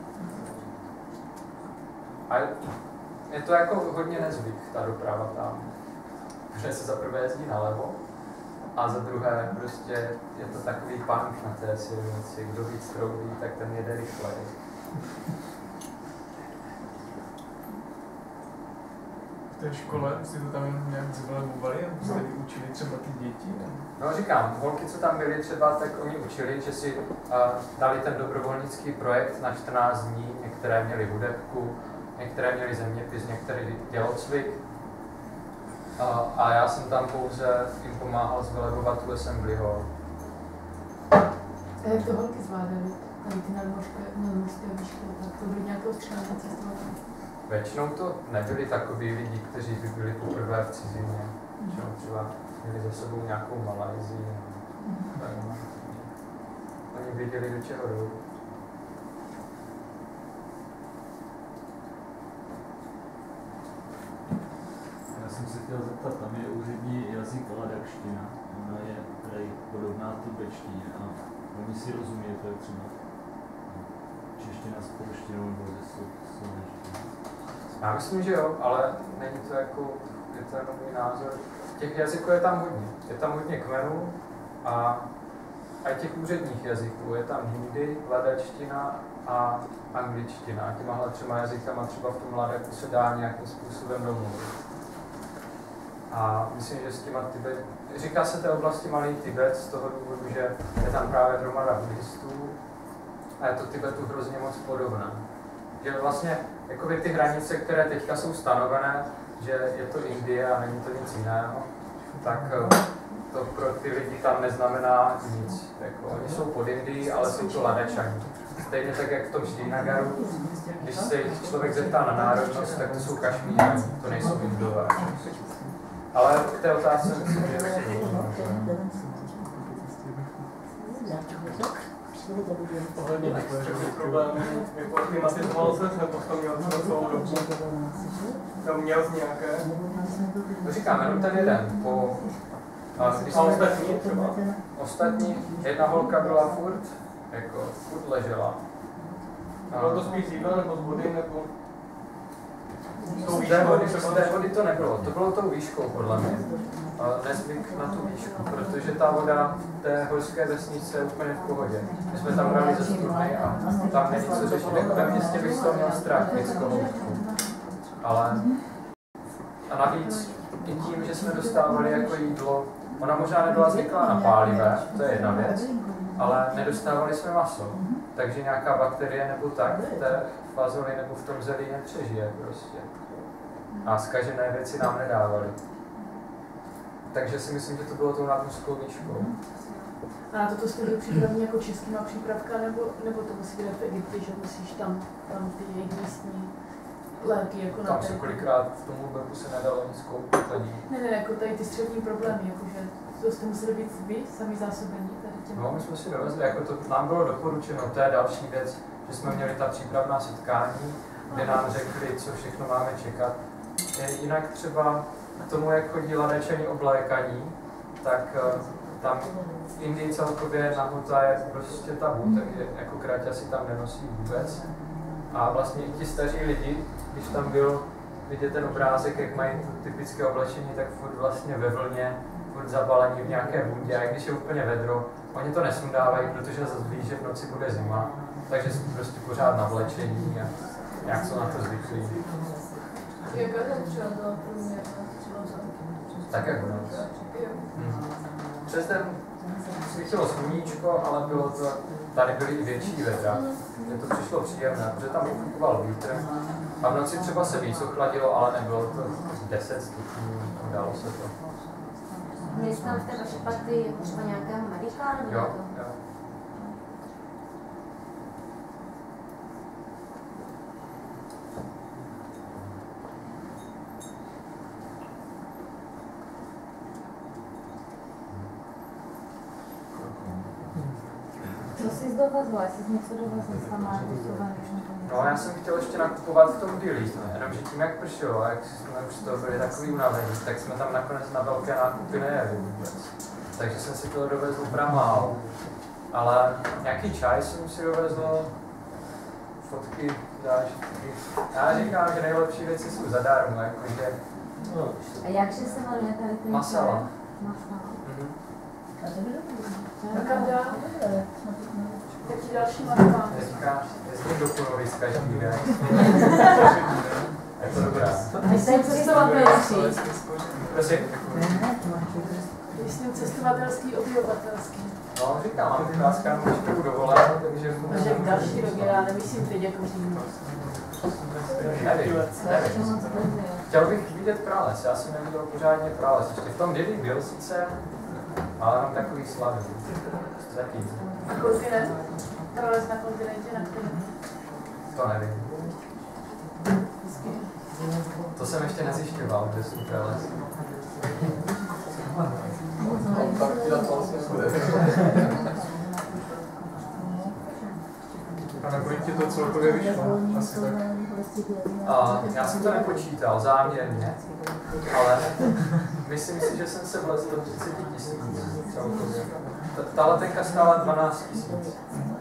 A je to jako hodně nezvyk, ta doprava tam, že se za prvé jezdí nalevo a za druhé prostě je to takový punk na té silnici, kdo víc troubí, tak ten jede rychleji. V té škole si to tam nějak zvelebovali a jste učili třeba ty děti? Ne? No říkám, holky, co tam byly třeba, tak oni učili, že si uh, dali ten dobrovolnický projekt na čtrnáct dní, některé měly hudebku, některé měly zeměpis, některé tělocvik. Uh, a já jsem tam pouze jim pomáhal zvelebovat tu assembly hall. A jak to holky zvládaly? Tady ty nadmořské výšky, tak to byly nějaké ostřelené cestování? Většinou to nebyli takoví lidi, kteří by byli poprvé v cizině. Většinou třeba měli za sebou nějakou Malajzii. Mm. Oni věděli, do čeho jdou. Já jsem se chtěl zeptat, tam je úřední jazyk ladakština, ona je tady podobná tibetštině a oni si rozumějte třeba čeština s polštinou nebo ze slovenštinou. Já myslím, že jo, ale není to jako, je to jenom můj názor. Těch jazyků je tam hodně. Je tam hodně kmenů a i těch úředních jazyků. Je tam hindi, ladačtina a angličtina. A těmahle třema jazykama třeba v tom Ladaku se dá nějakým způsobem domluvit. A myslím, že s těma Tibet, říká se té oblasti Malý Tibet z toho důvodu, že je tam právě hromada buddhistů a je to Tibetu hrozně moc podobné. Že vlastně jakoby ty hranice, které teďka jsou stanovené, že je to Indie a není to nic jiného, tak to pro ty lidi tam neznamená nic. Jako, oni jsou pod Indii, ale jsou to Ladačani. Stejně tak, jak v tom Srinagaru, když se jich člověk zeptá na národnost, tak to jsou Kašmířani, to nejsou Indové. Ale k té otázce myslím, že je Ohledně takových problémů, jako klimatizoval se, nebo to měl za celou dobu? Tam měl z nějaké? To říkám, jenom ten jeden. Po, a a ostatní třeba? Ostatní, jedna holka byla furt, jako furt ležela. Bylo to spíš z jídla, nebo z vody, nebo... Z té vody, z té vody to nebylo, to bylo tou výškou podle mě. Nezvyk na tu výšku, protože ta voda té horské vesnice je úplně v pohodě. My jsme tam brali ze studny a tam není co řešit. Jako ve městě bych z toho měl strach, lidskou houtku. Ale a navíc i tím, že jsme dostávali jako jídlo, ona možná nebyla zvyklá na pálivé, to je jedna věc, ale nedostávali jsme maso. Takže nějaká bakterie nebo tak v té fazoli nebo v tom zelí nepřežije prostě. A zkažené věci nám nedávali. Takže si myslím, že to bylo tou nadmořskou výškou. A na toto jste byl připravený jako českýma přípravka, nebo, nebo to musí být v Egyptě, že musíš tam, tam ty jejich místní léky jako na tam se kolikrát v tomu Burbu se nedalo nic koupit ani. Ne, ne, jako tady ty střední problémy, jakože to jste museli být vy, sami zásobení tady těm. No, my jsme si dovezli, jako to nám bylo doporučeno, to je další věc, že jsme měli ta přípravná setkání, kde nám řekli, co všechno máme čekat. Jinak třeba k tomu, jak chodí Ladačani oblékaní, tak tam v Indii celkově nahota je prostě tabu, takže jako kráťasy tam nenosí vůbec. A vlastně i ti staří lidi, když tam byl vidět ten obrázek, jak mají to typické oblečení, tak furt vlastně ve vlně, furt zabalení v nějaké bundě, a když je úplně vedro, oni to nesundávají, protože zase ví, že v noci bude zima, takže jsou prostě pořád navlečení a Jak jsou na to zvyklí. Jaká tam třeba byla průměrná třeba za? Tak jak u nás. Hmm. Přes den svítilo sluníčko, ale bylo to, tady byly i větší vedra. Mně to přišlo příjemné, protože tam ufukoval vítr. A v noci třeba se víc ochladilo, ale nebylo to deset stupňů, dalo se to. Měli tam v té vaší partii jako třeba nějakého medika? Nebo Jo, to? jo. Co jsi dovezla? Jestli jsi něco dovezla, tam máš vyslovené už na tom. No, já jsem chtěl ještě nakupovat v tom Dilí, jenomže tím, jak pršelo, jak jsme už z toho byli takový unavení, tak jsme tam nakonec na velké nákupy nejeli vůbec. Takže jsem si toho dovezl pramálo. Ale nějaký čaj jsem si dovezl, fotky, zážitky. Já říkám, že nejlepší věci jsou zadarmo, jakože... A jakže se jmenuje tady ten Masala. čaj? Masala. Mhm. A kam dál? Jaký další marka? Říkáš, jezdím do Kunovic každý den. Je to dobrá. A jsi cestovatelský? Prosím? Myslím cestovatelský, obyvatelský. No, říkám, mám kráská můžu dovolenou, takže... Takže v další době, já nemyslím teď jako říct. Nevím, nevím. Chtěl bych vidět prales, já jsem neviděl pořádně prales. Ještě v tom Dili byl sice, ale mám takový slavý. Zatím. A kontinent? Prolez na kontinentě, na kterém? To nevím. To jsem ještě nezjišťoval, kde jsou prales. Tak ti na to vlastně bude. A nakolik ti to celkově vyšlo? Asi tak. A já jsem to nepočítal záměrně, ale myslím si, že jsem se vlezl do třicet tisíc celkově. Ta letenka stála dvanáct tisíc.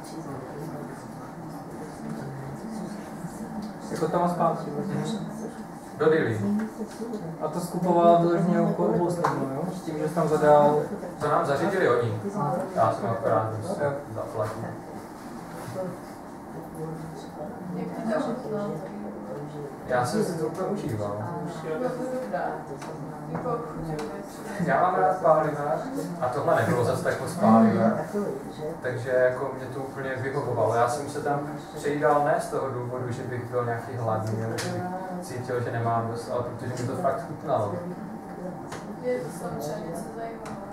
Jako tam a zpátky. Do Dili. A to skupoval vyloženě okolo obou stran, jo? S tím, že jsi tam zadal... To nám zařídili oni. Já jsem akorát zaplatil. Jak ty to chutnal? Já jsem si to úplně užíval. Bylo to dobrá. Jako chutě Já mám rád pálivé a tohle nebylo zase tak moc pálivé, takže jako mě to úplně vyhovovalo. Já jsem se tam přejídal ne z toho důvodu, že bych byl nějaký hladný, nebo že bych cítil, že nemám dost, ale protože mi to fakt chutnalo. Je to samozřejmě něco zajímavého.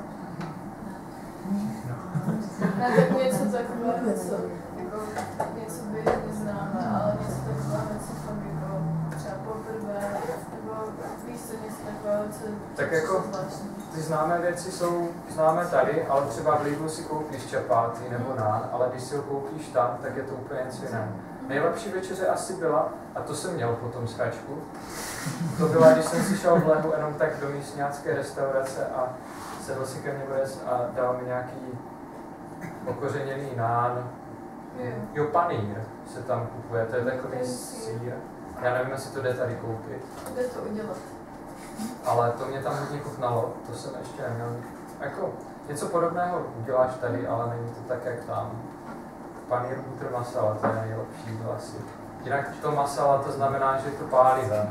Ne, tak něco takového, co, jako něco by neznáme, ale něco takového, co fakt jako třeba poprvé, nebo víš co, něco takového, co Tak jako ty známé věci jsou známé tady, ale třeba v Lidlu si koupíš čapáty nebo nán, ale když si ho koupíš tam, tak je to úplně něco jiného. Nejlepší večeře asi byla, a to jsem měl potom z Chačku, to byla, když jsem si šel v lehu jenom tak do místňácké restaurace a sedl si ke mně vůbec a dal mi nějaký okořeněný nán. Jo, panír se tam kupuje, to je takový sýr. Já nevím, jestli to jde tady koupit. Jde to udělat. Ale to mě tam hodně chutnalo, to jsem ještě neměl. Jako, něco podobného uděláš tady, ale není to tak, jak tam. Panír butter masala, to je nejlepší asi. Jinak to masala, to znamená, že je to pálivé.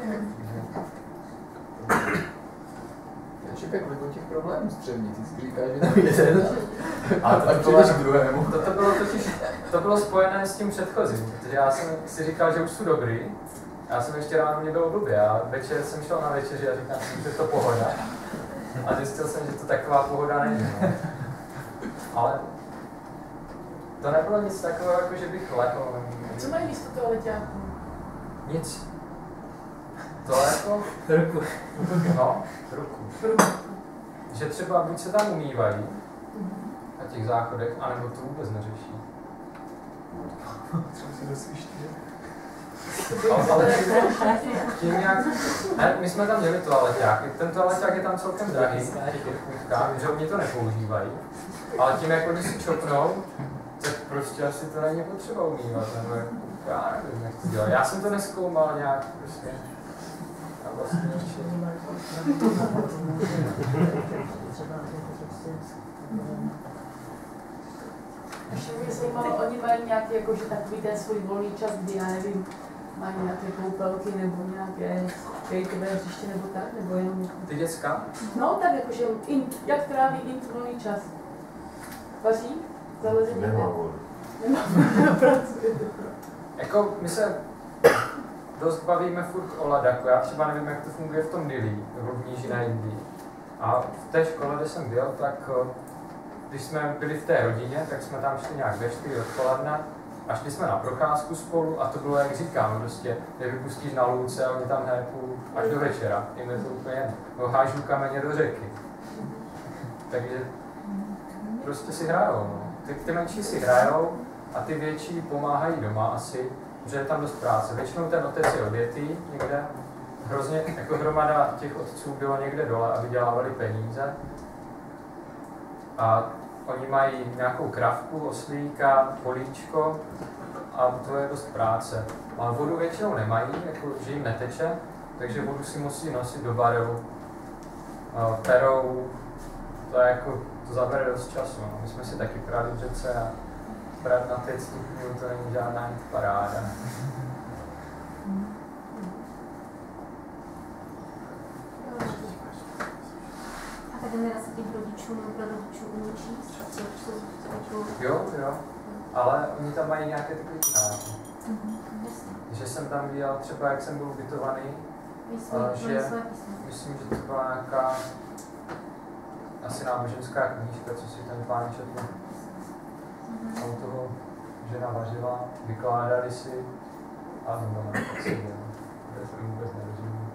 Čepek, jako těch problémů střevní, ty si říkáš, že to jeden a tak přijdeš k druhému. To, to bylo totiž, to bylo spojené s tím předchozím, protože já jsem si říkal, že už jsou dobrý. Já jsem ještě ráno mě bylo blbě a večer jsem šel na večeři a říkal jsem, že to pohoda. A zjistil jsem, že to taková pohoda není. Ale to nebylo nic takového, jako že bych lehl. Co mají místo toho leťáku? Nic. To jako... Ruku. No, ruku. Že třeba buď se tam umývají na těch záchodech, anebo to vůbec neřeší. Třeba si dosvíští. Ale, ale tím jak... Ne, my jsme tam měli toaleťák. Ten toaleťák je tam celkem drahý, že oni to nepoužívají. Ale tím, jak oni si čopnou, tak prostě asi to není potřeba umývat. Nebo já nevím, jak to dělat. Já jsem to nezkoumal nějak prostě. A vlastně Ještě mě zajímalo, oni mají nějaký, jako, že takový ten svůj volný čas, kdy já nevím, mají nějaké koupelky nebo nějaké kejtové hřiště nebo tak, nebo jenom... Ty děcka? No tak jakože, in, jak tráví jim volný čas? Vaří? Zalezení? Nemá vodu. Nemá vodu, pracuje. Jako my se dost bavíme furt o Ladaku, já třeba nevím, jak to funguje v tom Dili, nebo v Níži na Indii. A v té škole, kde jsem byl, tak když jsme byli v té rodině, tak jsme tam šli nějak ve čtyři odpoledne a šli jsme na procházku spolu a to bylo, jak říkám, prostě, je vypustíš na louce a oni tam hépou až do večera, jim je to úplně jedno. No, hážou kameně do řeky. Takže prostě si hrajou, no. Ty, ty menší si hrajou a ty větší pomáhají doma asi, že je tam dost práce. Většinou ten otec je odjetý někde, hrozně, jako hromada těch otců bylo někde dole a vydělávali peníze. A oni mají nějakou kravku, oslíka, políčko a to je dost práce. Ale vodu většinou nemají, jako, že jim neteče, takže vodu si musí nosit do barelu, perou, to je jako, to zabere dost času. No. My jsme si taky prali v řece a prát na pět stupňů, to není žádná paráda. A ta generace těch rodičů nebo prarodičů umí číst? Jo, jo, ale oni tam mají nějaké takové kráty. Mm-hmm. Že jsem tam viděl třeba, jak jsem byl ubytovaný, že myslím, že to byla nějaká asi náboženská knížka, co si ten pán četl. Mm-hmm. A u toho žena vařila, vykládali si a no, tak si dělal. Já jsem vůbec nerozumím.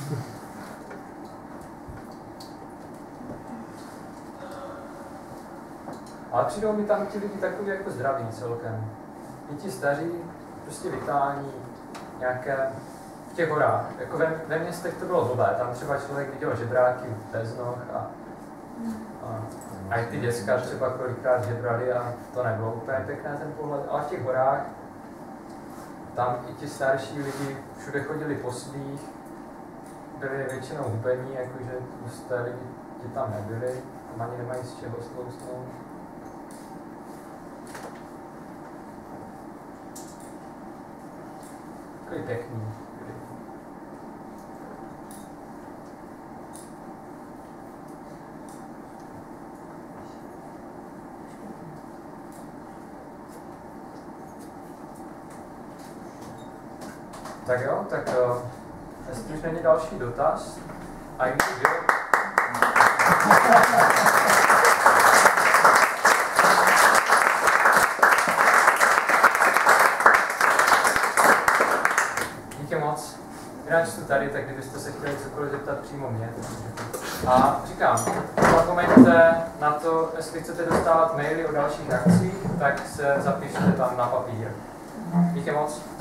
Ale přijdou mi tam ti lidi takový jako zdraví celkem. I ti staří, prostě vitální, nějaké v těch horách. Jako ve, ve městech to bylo blbé, tam třeba člověk viděl žebráky bez noh a, a, a i ty děcka třeba kolikrát žebrali a to nebylo úplně pěkné ten pohled. Ale v těch horách, tam i ti starší lidi všude chodili po svých, byli většinou hubení, jakože tlusté lidi ti tam nebyli, tam ani nemají z čeho stloustnout. Takový pěkný. Tak jo, tak uh, jestli už není další dotaz, a jim to bylo. Díky moc. Jinak jste tady, tak kdybyste se chtěli cokoliv zeptat přímo mě. A říkám, zapomeňte na to, jestli chcete dostávat maily o dalších akcích, tak se zapište tam na papír. Díky moc.